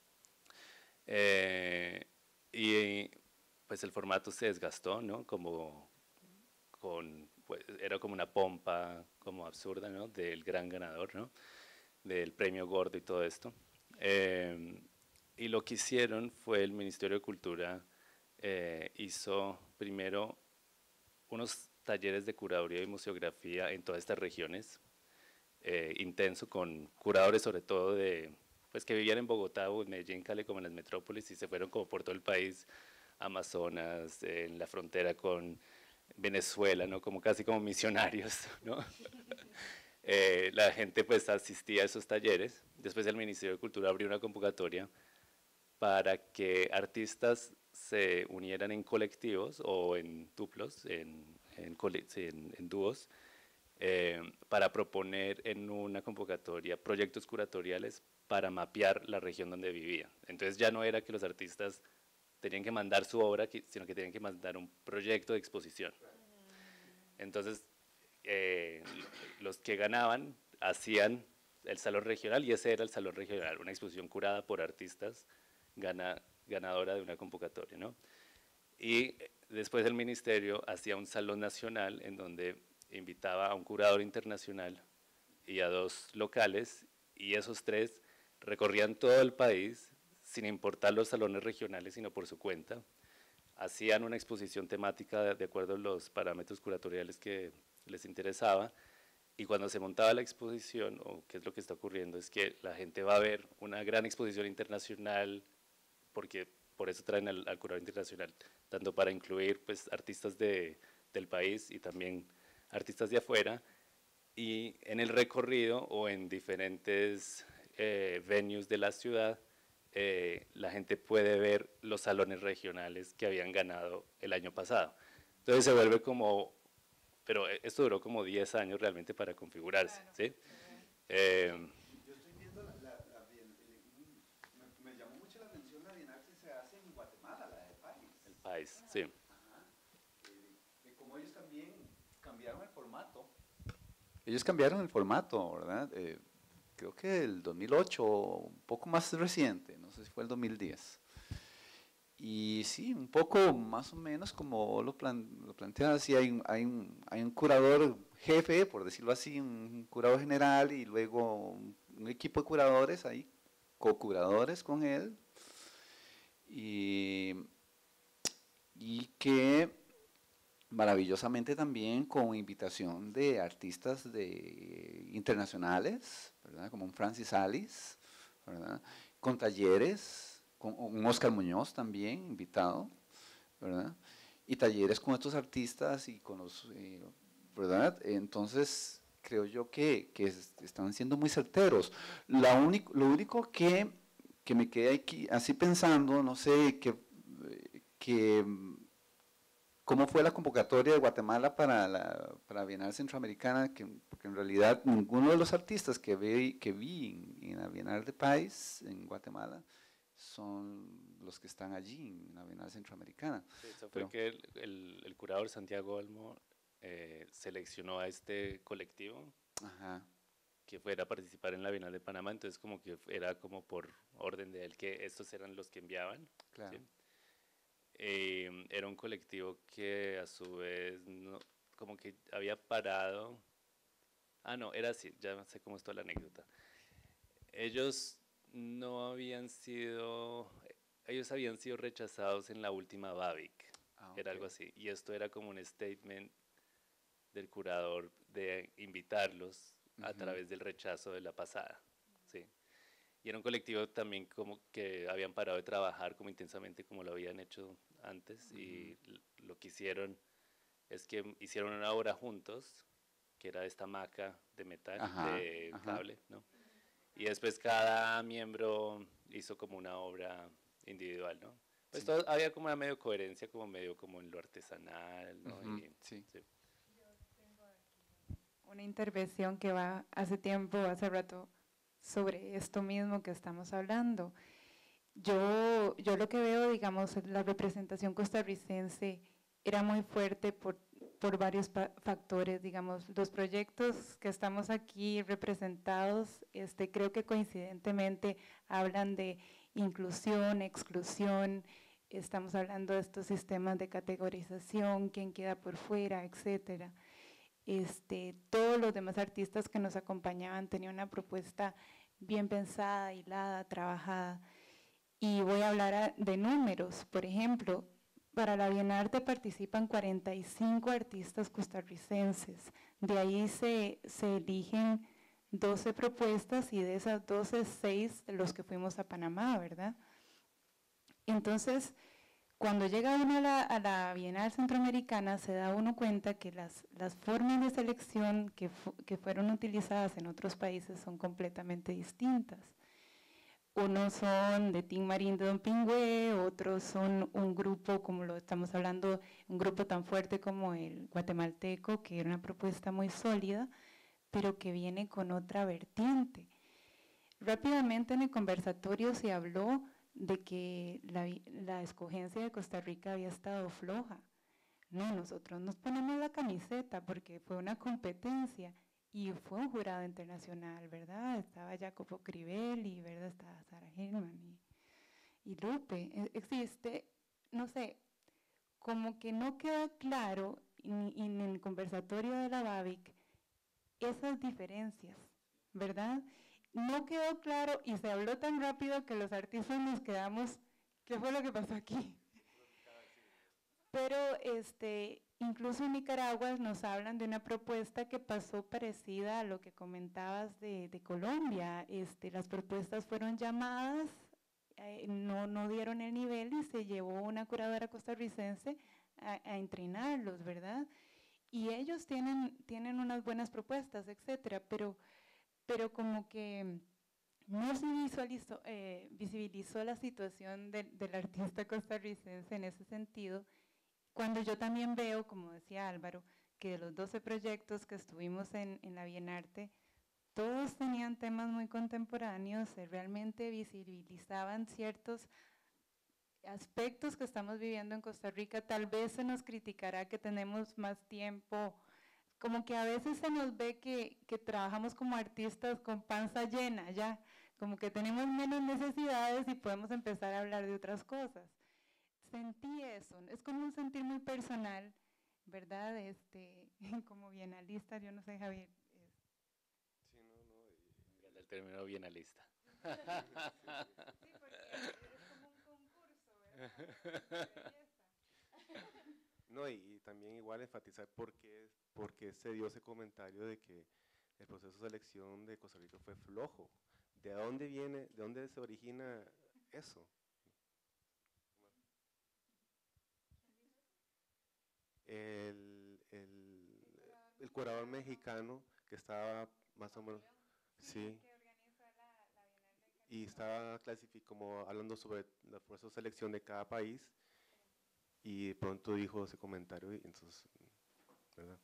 Eh, y pues el formato se desgastó, ¿no? Como con, pues, era como una pompa como absurda, ¿no? Del gran ganador, ¿no? Del premio gordo y todo esto. Eh, y lo que hicieron fue el Ministerio de Cultura eh, hizo primero unos talleres de curaduría y museografía en todas estas regiones, eh, intenso, con curadores sobre todo de, pues que vivían en Bogotá o en Medellín, Cali, como en las metrópolis, y se fueron como por todo el país, Amazonas, eh, en la frontera con Venezuela, ¿no? Como casi como misionarios, ¿no? eh, la gente pues asistía a esos talleres. Después el Ministerio de Cultura abrió una convocatoria para que artistas se unieran en colectivos o en duplos, en, en, en, en dúos, eh, para proponer en una convocatoria proyectos curatoriales para mapear la región donde vivían. Entonces ya no era que los artistas tenían que mandar su obra, sino que tenían que mandar un proyecto de exposición. Entonces, eh, los que ganaban hacían el salón regional, y ese era el salón regional, una exposición curada por artistas, gana, ganadora de una convocatoria, ¿no? Y después el ministerio hacía un salón nacional en donde invitaba a un curador internacional y a dos locales, y esos tres recorrían todo el país sin importar los salones regionales, sino por su cuenta. Hacían una exposición temática de acuerdo a los parámetros curatoriales que les interesaba, y cuando se montaba la exposición, o qué es lo que está ocurriendo, es que la gente va a ver una gran exposición internacional, porque por eso traen al, al curador internacional, tanto para incluir pues, artistas de, del país y también artistas de afuera, y en el recorrido o en diferentes eh, venues de la ciudad, eh, la gente puede ver los salones regionales que habían ganado el año pasado. Entonces se vuelve como, pero esto duró como diez años realmente para configurarse, claro. ¿Sí? Eh, Yo estoy viendo, la, la, la, me, me llamó mucho la atención la Bienal que se hace en Guatemala, la del país. El país, sí. Ajá. Eh, de cómo ellos también cambiaron el formato. Ellos cambiaron el formato, ¿verdad? Eh, creo que el dos mil ocho, un poco más reciente, no sé si fue el dos mil diez. Y sí, un poco más o menos como lo, plan, lo planteas, sí hay, un, hay, un, hay un curador jefe, por decirlo así, un curador general, y luego un, un equipo de curadores ahí, co-curadores con él, y, y que maravillosamente también con invitación de artistas de, internacionales, ¿verdad? Como un Francis Alice, ¿verdad? Con talleres, con un Oscar Muñoz también invitado, ¿verdad? Y talleres con estos artistas y con los, eh, ¿verdad? Entonces, creo yo que, que están siendo muy certeros. La único, lo único que, que me quedé aquí así pensando, no sé, que, que cómo fue la convocatoria de Guatemala para la, para la Bienal Centroamericana, que, porque en realidad ninguno de los artistas que vi, que vi en, en la Bienal de País en Guatemala son los que están allí en la Bienal Centroamericana. Sí, eso fue Pero, que el, el, el curador Santiago Olmo eh, seleccionó a este colectivo, ajá, que fuera a participar en la Bienal de Panamá, entonces como que era como por orden de él que estos eran los que enviaban. Claro. ¿Sí? Eh, era un colectivo que a su vez no, como que había parado, ah no, era así, ya sé cómo es toda la anécdota. Ellos no habían sido, ellos habían sido rechazados en la última Bavic, ah, okay. Era algo así, y esto era como un statement del curador de invitarlos uh-huh. a través del rechazo de la pasada, ¿sí? Y era un colectivo también como que habían parado de trabajar como intensamente como lo habían hecho antes, uh-huh. y lo que hicieron es que hicieron una obra juntos, que era esta hamaca de metal, ajá, de cable, ajá. ¿no? Y después cada miembro hizo como una obra individual, ¿no? Pues Sí. todo, había como una medio coherencia, como medio como en lo artesanal, ¿no? Ujú, Y, sí. sí. Una intervención que va hace tiempo, hace rato, sobre esto mismo que estamos hablando. Yo, yo lo que veo, digamos, la representación costarricense era muy fuerte por, por varios factores, digamos, los proyectos que estamos aquí representados, este, creo que coincidentemente hablan de inclusión, exclusión, estamos hablando de estos sistemas de categorización, quién queda por fuera, etcétera. Este, todos los demás artistas que nos acompañaban tenían una propuesta bien pensada, hilada, trabajada. Y voy a hablar de números, por ejemplo, para la Bienarte participan cuarenta y cinco artistas costarricenses, de ahí se, se eligen doce propuestas y de esas doce, seis de los que fuimos a Panamá, ¿verdad? Entonces, cuando llega uno a la, a la Bienal Centroamericana, se da uno cuenta que las, las formas de selección que, fu que fueron utilizadas en otros países son completamente distintas. Unos son de Tim Marín de Don Pingüe, otros son un grupo, como lo estamos hablando, un grupo tan fuerte como el guatemalteco, que era una propuesta muy sólida, pero que viene con otra vertiente. Rápidamente en el conversatorio se habló de que la, la escogencia de Costa Rica había estado floja. No, nosotros nos ponemos la camiseta porque fue una competencia. Y fue un jurado internacional, ¿verdad? Estaba Jacopo Crivelli, ¿verdad? Estaba Sara Hillman y, y Lupe. Existe, no sé, como que no queda claro en, en el conversatorio de la BABIC esas diferencias, ¿verdad? No quedó claro y se habló tan rápido que los artistas nos quedamos, ¿qué fue lo que pasó aquí? Pero este, incluso en Nicaragua nos hablan de una propuesta que pasó parecida a lo que comentabas de, de Colombia. Este, las propuestas fueron llamadas, eh, no, no dieron el nivel y se llevó una curadora costarricense a, a entrenarlos, ¿verdad? Y ellos tienen, tienen unas buenas propuestas, etcétera, pero, pero como que no se visualizó, eh, visibilizó la situación de, del artista costarricense en ese sentido. Cuando yo también veo, como decía Álvaro, que de los doce proyectos que estuvimos en, en la Bienarte, todos tenían temas muy contemporáneos, se realmente visibilizaban ciertos aspectos que estamos viviendo en Costa Rica. Tal vez se nos criticará que tenemos más tiempo, como que a veces se nos ve que, que trabajamos como artistas con panza llena, ya, como que tenemos menos necesidades y podemos empezar a hablar de otras cosas. Sentí eso, es como un sentir muy personal, ¿verdad? Este, como bienalista, yo no sé, Javier. Es... Sí, no, no. Y... El término bienalista. Sí, porque es como un concurso, ¿verdad? De belleza. No, y, y también igual enfatizar por qué, por qué se dio ese comentario de que el proceso de selección de Costa Rica fue flojo. ¿De dónde viene, de dónde se origina eso? El, el, el curador mexicano que estaba más o menos, sí, y estaba clasificado como hablando sobre el proceso de selección de cada país y de pronto dijo ese comentario y entonces, ¿verdad?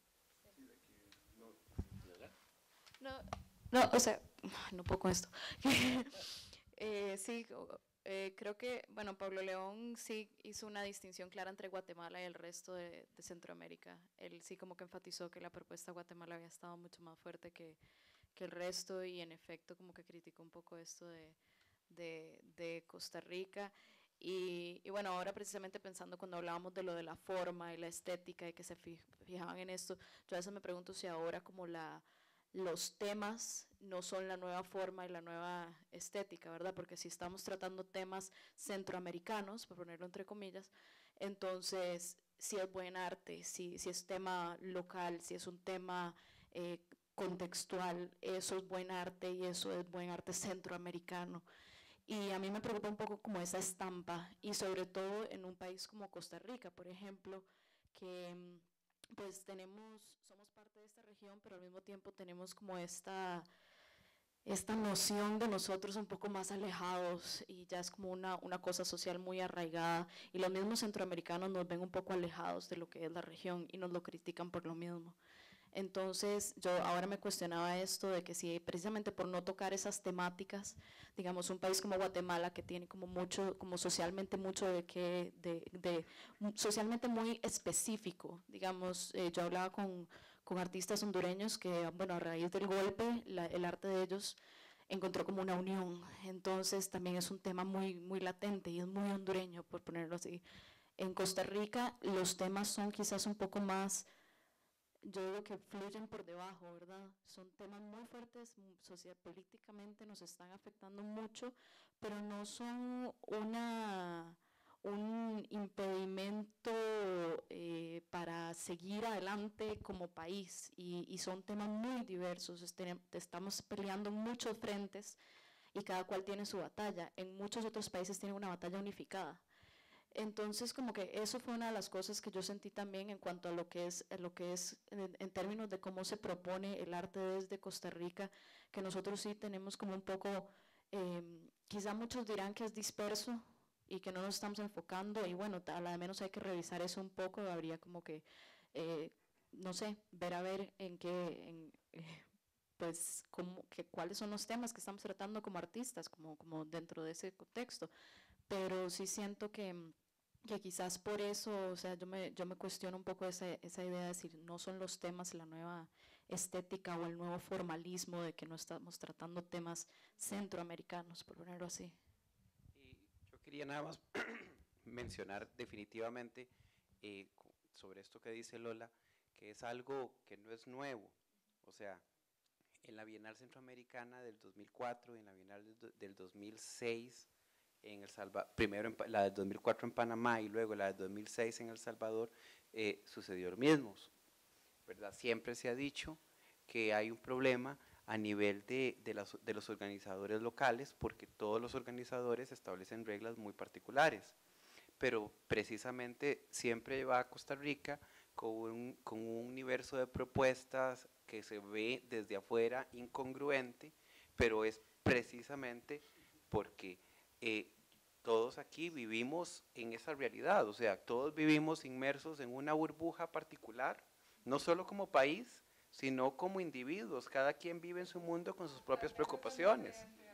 No, no, o sea, no puedo con esto. eh, sí, eh, creo que, bueno, Pablo León sí hizo una distinción clara entre Guatemala y el resto de, de Centroamérica. Él sí como que enfatizó que la propuesta de Guatemala había estado mucho más fuerte que, que el resto y en efecto como que criticó un poco esto de, de, de Costa Rica. Y, y bueno, ahora precisamente pensando cuando hablábamos de lo de la forma y la estética y que se fijaban en esto, yo a veces me pregunto si ahora como la... los temas no son la nueva forma y la nueva estética, ¿verdad? Porque si estamos tratando temas centroamericanos, por ponerlo entre comillas, entonces si es buen arte, si, si es tema local, si es un tema eh, contextual, eso es buen arte y eso es buen arte centroamericano. Y a mí me preocupa un poco como esa estampa y sobre todo en un país como Costa Rica, por ejemplo, que pues tenemos, somos parte de esta región, pero al mismo tiempo tenemos como esta, esta noción de nosotros un poco más alejados y ya es como una, una cosa social muy arraigada y los mismos centroamericanos nos ven un poco alejados de lo que es la región y nos lo critican por lo mismo. Entonces yo ahora me cuestionaba esto de que si precisamente por no tocar esas temáticas, digamos un país como Guatemala que tiene como mucho, como socialmente mucho de que, de, de socialmente muy específico, digamos, eh, yo hablaba con, con artistas hondureños que, bueno, a raíz del golpe, la, el arte de ellos encontró como una unión, entonces también es un tema muy, muy latente y es muy hondureño, por ponerlo así. En Costa Rica los temas son quizás un poco más, yo digo que fluyen por debajo, ¿verdad? Son temas muy fuertes, social, políticamente nos están afectando mucho, pero no son una, un impedimento eh, para seguir adelante como país y, y son temas muy diversos, este, estamos peleando en muchos frentes y cada cual tiene su batalla, en muchos otros países tienen una batalla unificada. Entonces, como que eso fue una de las cosas que yo sentí también en cuanto a lo que es, lo que es en, en términos de cómo se propone el arte desde Costa Rica, que nosotros sí tenemos como un poco, eh, quizá muchos dirán que es disperso y que no nos estamos enfocando, y bueno, a la de menos hay que revisar eso un poco, habría como que, eh, no sé, ver a ver en qué, en, eh, pues, como, que, cuáles son los temas que estamos tratando como artistas, como, como dentro de ese contexto. Pero sí siento que, que quizás por eso, o sea, yo me, yo me cuestiono un poco esa, esa idea de decir, no son los temas, la nueva estética o el nuevo formalismo de que no estamos tratando temas centroamericanos, por ponerlo así. Y yo quería nada más mencionar definitivamente eh, sobre esto que dice Lola, que es algo que no es nuevo, o sea, en la Bienal Centroamericana del dos mil cuatro y en la Bienal del, del dos mil seis, en El Salvador, primero en, la del dos mil cuatro en Panamá y luego la del dos mil seis en El Salvador, eh, sucedió lo mismo, ¿verdad? Siempre se ha dicho que hay un problema a nivel de, de, las, de los organizadores locales, porque todos los organizadores establecen reglas muy particulares, pero precisamente siempre va a Costa Rica con un, con un universo de propuestas que se ve desde afuera incongruente, pero es precisamente porque eh, todos aquí vivimos en esa realidad, o sea, todos vivimos inmersos en una burbuja particular, no solo como país, sino como individuos, cada quien vive en su mundo con sus propias preocupaciones.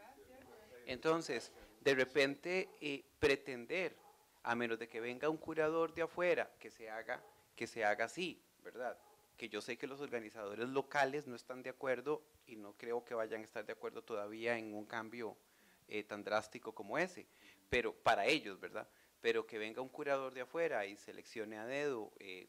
Entonces, de repente, eh, pretender, a menos de que venga un curador de afuera, que se haga, que se haga así, ¿verdad? Que yo sé que los organizadores locales no están de acuerdo y no creo que vayan a estar de acuerdo todavía en un cambio eh, tan drástico como ese, pero para ellos, ¿verdad? Pero que venga un curador de afuera y seleccione a dedo eh,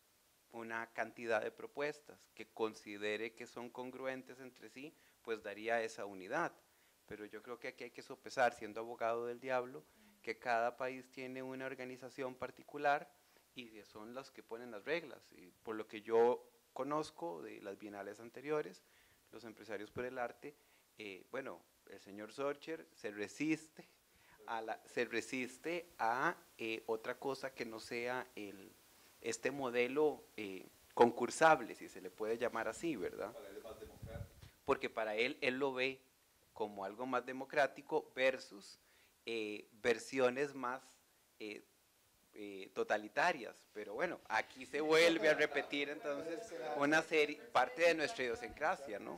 una cantidad de propuestas que considere que son congruentes entre sí, pues daría esa unidad. Pero yo creo que aquí hay que sopesar, siendo abogado del diablo, que cada país tiene una organización particular y son los que ponen las reglas. Y por lo que yo conozco de las bienales anteriores, los empresarios por el arte, eh, bueno, el señor Sorcher se resiste a, la, se resiste a eh, otra cosa que no sea el, este modelo eh, concursable, si se le puede llamar así, ¿verdad? Para él es más democrático. Porque para él, él lo ve como algo más democrático versus eh, versiones más eh, eh, totalitarias. Pero bueno, aquí se vuelve a repetir entonces una serie, parte de nuestra idiosincrasia, ¿no?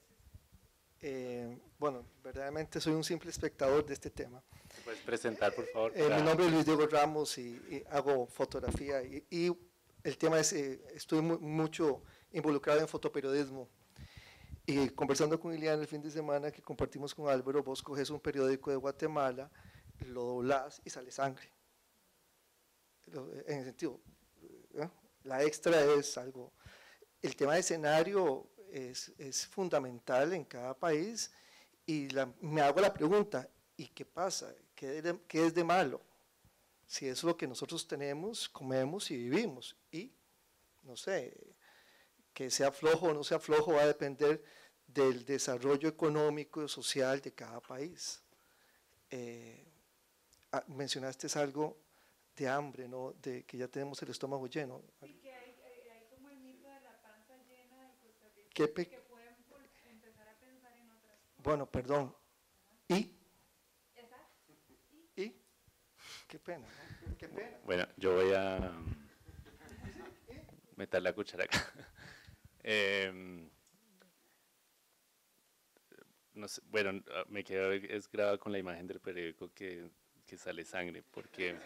Eh, bueno, verdaderamente soy un simple espectador de este tema. ¿Puedes presentar, por favor? Eh, mi nombre es Luis Diego Ramos y, y hago fotografía y, y el tema es, eh, estoy muy, mucho involucrado en fotoperiodismo. Y conversando con Iliana el fin de semana que compartimos con Álvaro, vos coges un periódico de Guatemala, lo doblás y sale sangre. En el sentido, ¿eh? La extra es algo. El tema de escenario es, es fundamental en cada país y la, me hago la pregunta, ¿y qué pasa? ¿Qué, de, ¿Qué es de malo? Si es lo que nosotros tenemos, comemos y vivimos. Y, no sé, que sea flojo o no sea flojo va a depender del desarrollo económico y social de cada país. Eh, mencionaste algo de hambre, ¿no? De que ya tenemos el estómago lleno. Sí, que hay, hay, hay como el mito de la panza llena de Costa Rica, ¿Qué pe- que pueden empezar a pensar en otras cosas. bueno, perdón. ¿Y? ¿Y? Qué pena, ¿no? Qué pena. Bueno, yo voy a meter la cuchara acá. eh, no sé, bueno, me quedo es grabado con la imagen del periódico que, que sale sangre, porque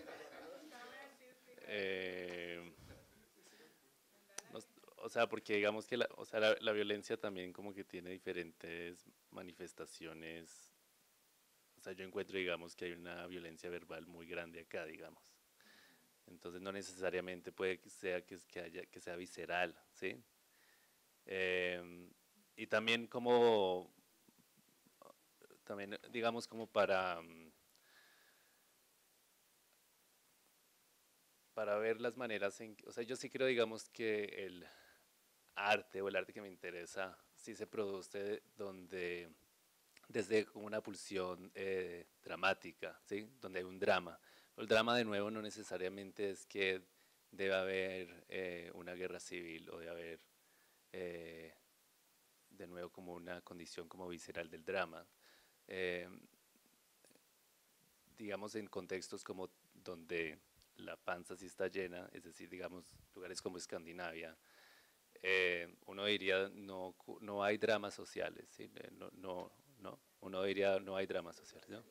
eh, no, o sea, porque digamos que la, o sea, la, la violencia también como que tiene diferentes manifestaciones. O sea, yo encuentro, digamos, que hay una violencia verbal muy grande acá, digamos. Entonces, no necesariamente puede que sea, que, que, haya, que sea visceral, ¿sí? Eh, y también como, también, digamos, como para, para ver las maneras en que, o sea, yo sí creo, digamos, que el arte o el arte que me interesa sí se produce donde desde una pulsión eh, dramática, ¿sí? Donde hay un drama. El drama, de nuevo, no necesariamente es que debe haber eh, una guerra civil o debe haber, eh, de nuevo, como una condición como visceral del drama. Eh, digamos, en contextos como donde la panza sí está llena, es decir, digamos, lugares como Escandinavia, eh, uno diría no, no hay dramas sociales, ¿sí? no, no, no, uno diría no hay dramas sociales, ¿no?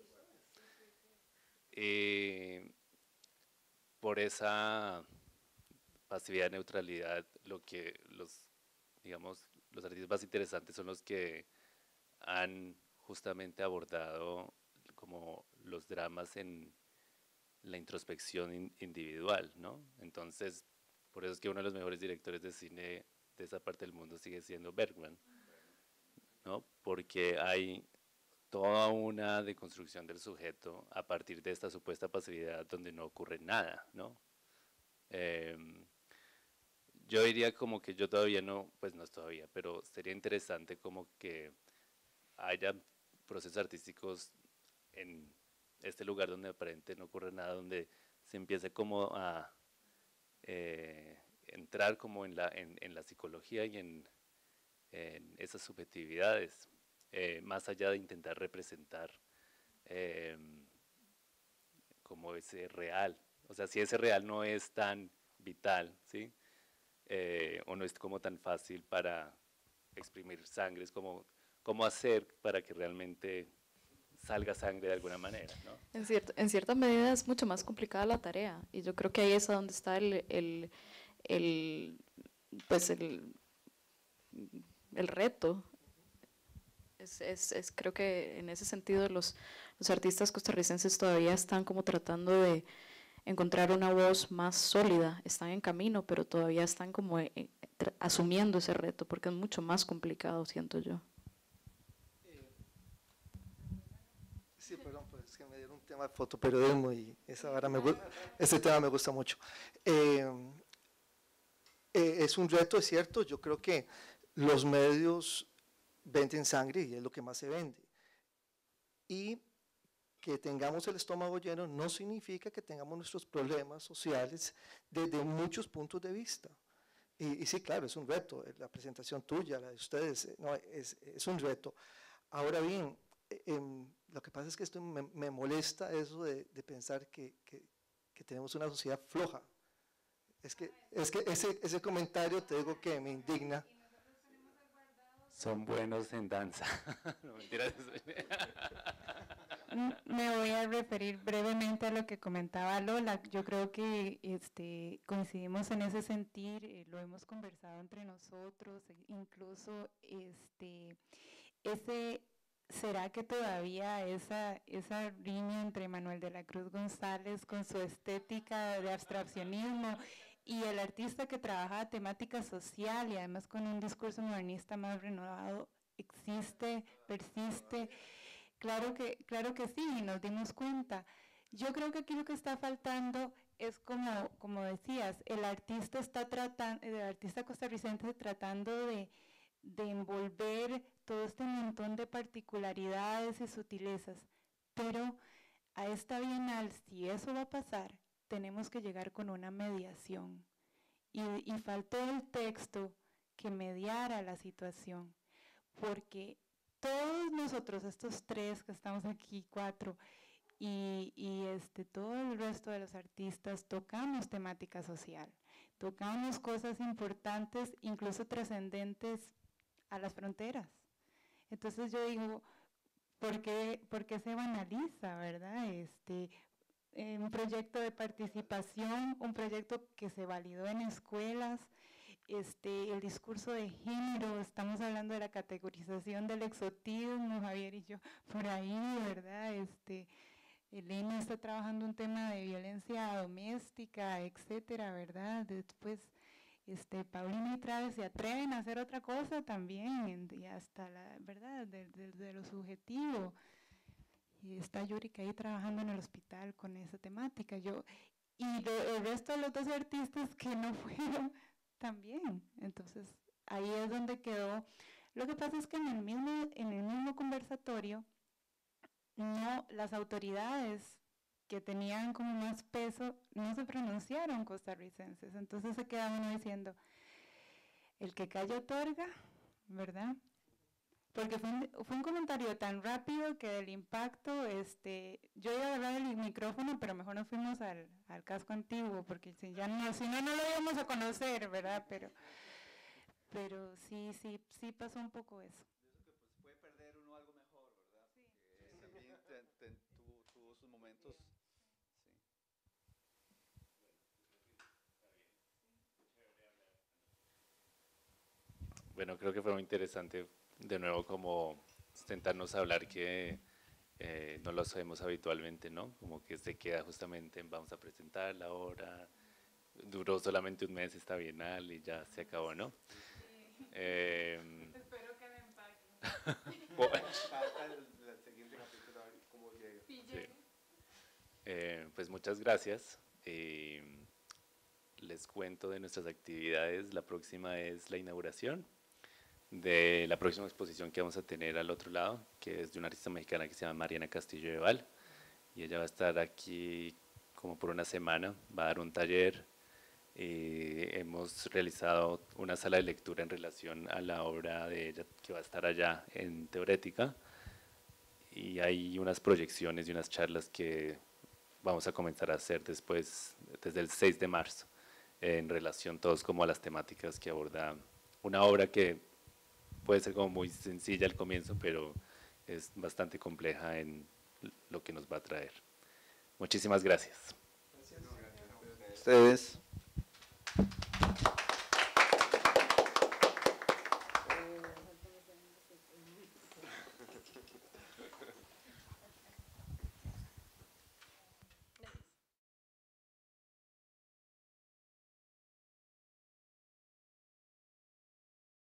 Y por esa pasividad, neutralidad, lo que los, digamos, los artistas más interesantes son los que han justamente abordado como los dramas en la introspección in, individual, ¿no? Entonces, por eso es que uno de los mejores directores de cine de esa parte del mundo sigue siendo Bergman, ¿no? Porque hay toda una deconstrucción del sujeto a partir de esta supuesta pasividad donde no ocurre nada, ¿no? Eh, yo diría como que yo todavía no, pues no es todavía, pero sería interesante como que haya procesos artísticos en este lugar donde aparentemente no ocurre nada, donde se empiece como a eh, entrar como en la, en, en la psicología y en, en esas subjetividades, eh, más allá de intentar representar eh, como ese real. O sea, si ese real no es tan vital, ¿sí? Eh, o no es como tan fácil para exprimir sangre, es como cómo hacer para que realmente salga sangre de alguna manera, ¿no? En, cierto, en cierta medida es mucho más complicada la tarea, y yo creo que ahí es a donde está el, el, el pues el, el reto. Es, es, es, creo que en ese sentido los, los artistas costarricenses todavía están como tratando de encontrar una voz más sólida, están en camino, pero todavía están como eh, asumiendo ese reto, porque es mucho más complicado, siento yo. Sí, perdón, pues es que me dieron un tema de fotoperiodismo y esa vara me, ese tema me gusta mucho. Eh, eh, es un reto, es cierto, yo creo que los medios venden sangre y es lo que más se vende. Y que tengamos el estómago lleno no significa que tengamos nuestros problemas sociales desde muchos puntos de vista. Y, y sí, claro, es un reto, la presentación tuya, la de ustedes, no, es, es un reto. Ahora bien, eh, lo que pasa es que esto me, me molesta eso de, de pensar que, que, que tenemos una sociedad floja. Es que, es que ese, ese comentario, te digo que me indigna. Son buenos en danza. No, mentiras. Me voy a referir brevemente a lo que comentaba Lola. Yo creo que este, coincidimos en ese sentir, eh, lo hemos conversado entre nosotros, incluso este, ese, ¿será que todavía esa, esa riña entre Manuel de la Cruz González con su estética de abstraccionismo y el artista que trabaja temática social y además con un discurso modernista más renovado existe, persiste? Claro que, claro que sí, y nos dimos cuenta. Yo creo que aquí lo que está faltando es como, como decías, el artista está tratando, el artista costarricense tratando de, de envolver todo este montón de particularidades y sutilezas, pero a esta Bienal, si eso va a pasar, tenemos que llegar con una mediación. Y, y faltó el texto que mediara la situación, porque todos nosotros, estos tres que estamos aquí, cuatro, y, y este, todo el resto de los artistas tocamos temática social, tocamos cosas importantes, incluso trascendentes a las fronteras. Entonces yo digo, ¿por qué, por qué se banaliza, verdad? Este, eh, un proyecto de participación, un proyecto que se validó en escuelas, este, el discurso de género, estamos hablando de la categorización del exotismo, Javier y yo, por ahí, ¿verdad? Este, Elena está trabajando un tema de violencia doméstica, etcétera, ¿verdad? Después, este, Paulina y Traves se atreven a hacer otra cosa también, y hasta la, ¿verdad?, de, de, de lo subjetivo. Y está Yurika ahí trabajando en el hospital con esa temática. Yo, y de, el resto de los dos artistas que no fueron también. Entonces, ahí es donde quedó. Lo que pasa es que en el mismo, en el mismo conversatorio, no, las autoridades que tenían como más peso no se pronunciaron costarricenses. Entonces se queda uno diciendo, el que calla otorga, ¿verdad? Porque fue un, fue un comentario tan rápido que del impacto, este, yo iba a agarrar el micrófono, pero mejor nos fuimos al, al casco antiguo, porque si, ya no, si no, no lo íbamos a conocer, ¿verdad? Pero, pero sí, sí, sí pasó un poco eso. Eso que pues puede perder uno algo mejor, ¿verdad? Sí. Porque también te, te, tuvo, tuvo sus momentos. Sí. Bueno, creo que fue muy interesante de nuevo como sentarnos a hablar que eh, no lo hacemos habitualmente, ¿no? Como que se queda justamente en vamos a presentar la obra, duró solamente un mes esta bienal y ya se acabó, ¿no? Sí. Eh, Espero que me empaquen. Falta el, el siguiente capítulo, a ver cómo llega. Sí, sí. eh, pues muchas gracias. Eh, les cuento de nuestras actividades. La próxima es la inauguración de la próxima exposición que vamos a tener al otro lado, que es de una artista mexicana que se llama Mariana Castillo de Val, y ella va a estar aquí como por una semana, va a dar un taller. Eh, hemos realizado una sala de lectura en relación a la obra de ella que va a estar allá en Teorética, y hay unas proyecciones y unas charlas que vamos a comenzar a hacer después, desde el seis de marzo, en relación todos como a las temáticas que aborda una obra que puede ser como muy sencilla al comienzo, pero es bastante compleja en lo que nos va a traer. Muchísimas gracias. Gracias. Ustedes.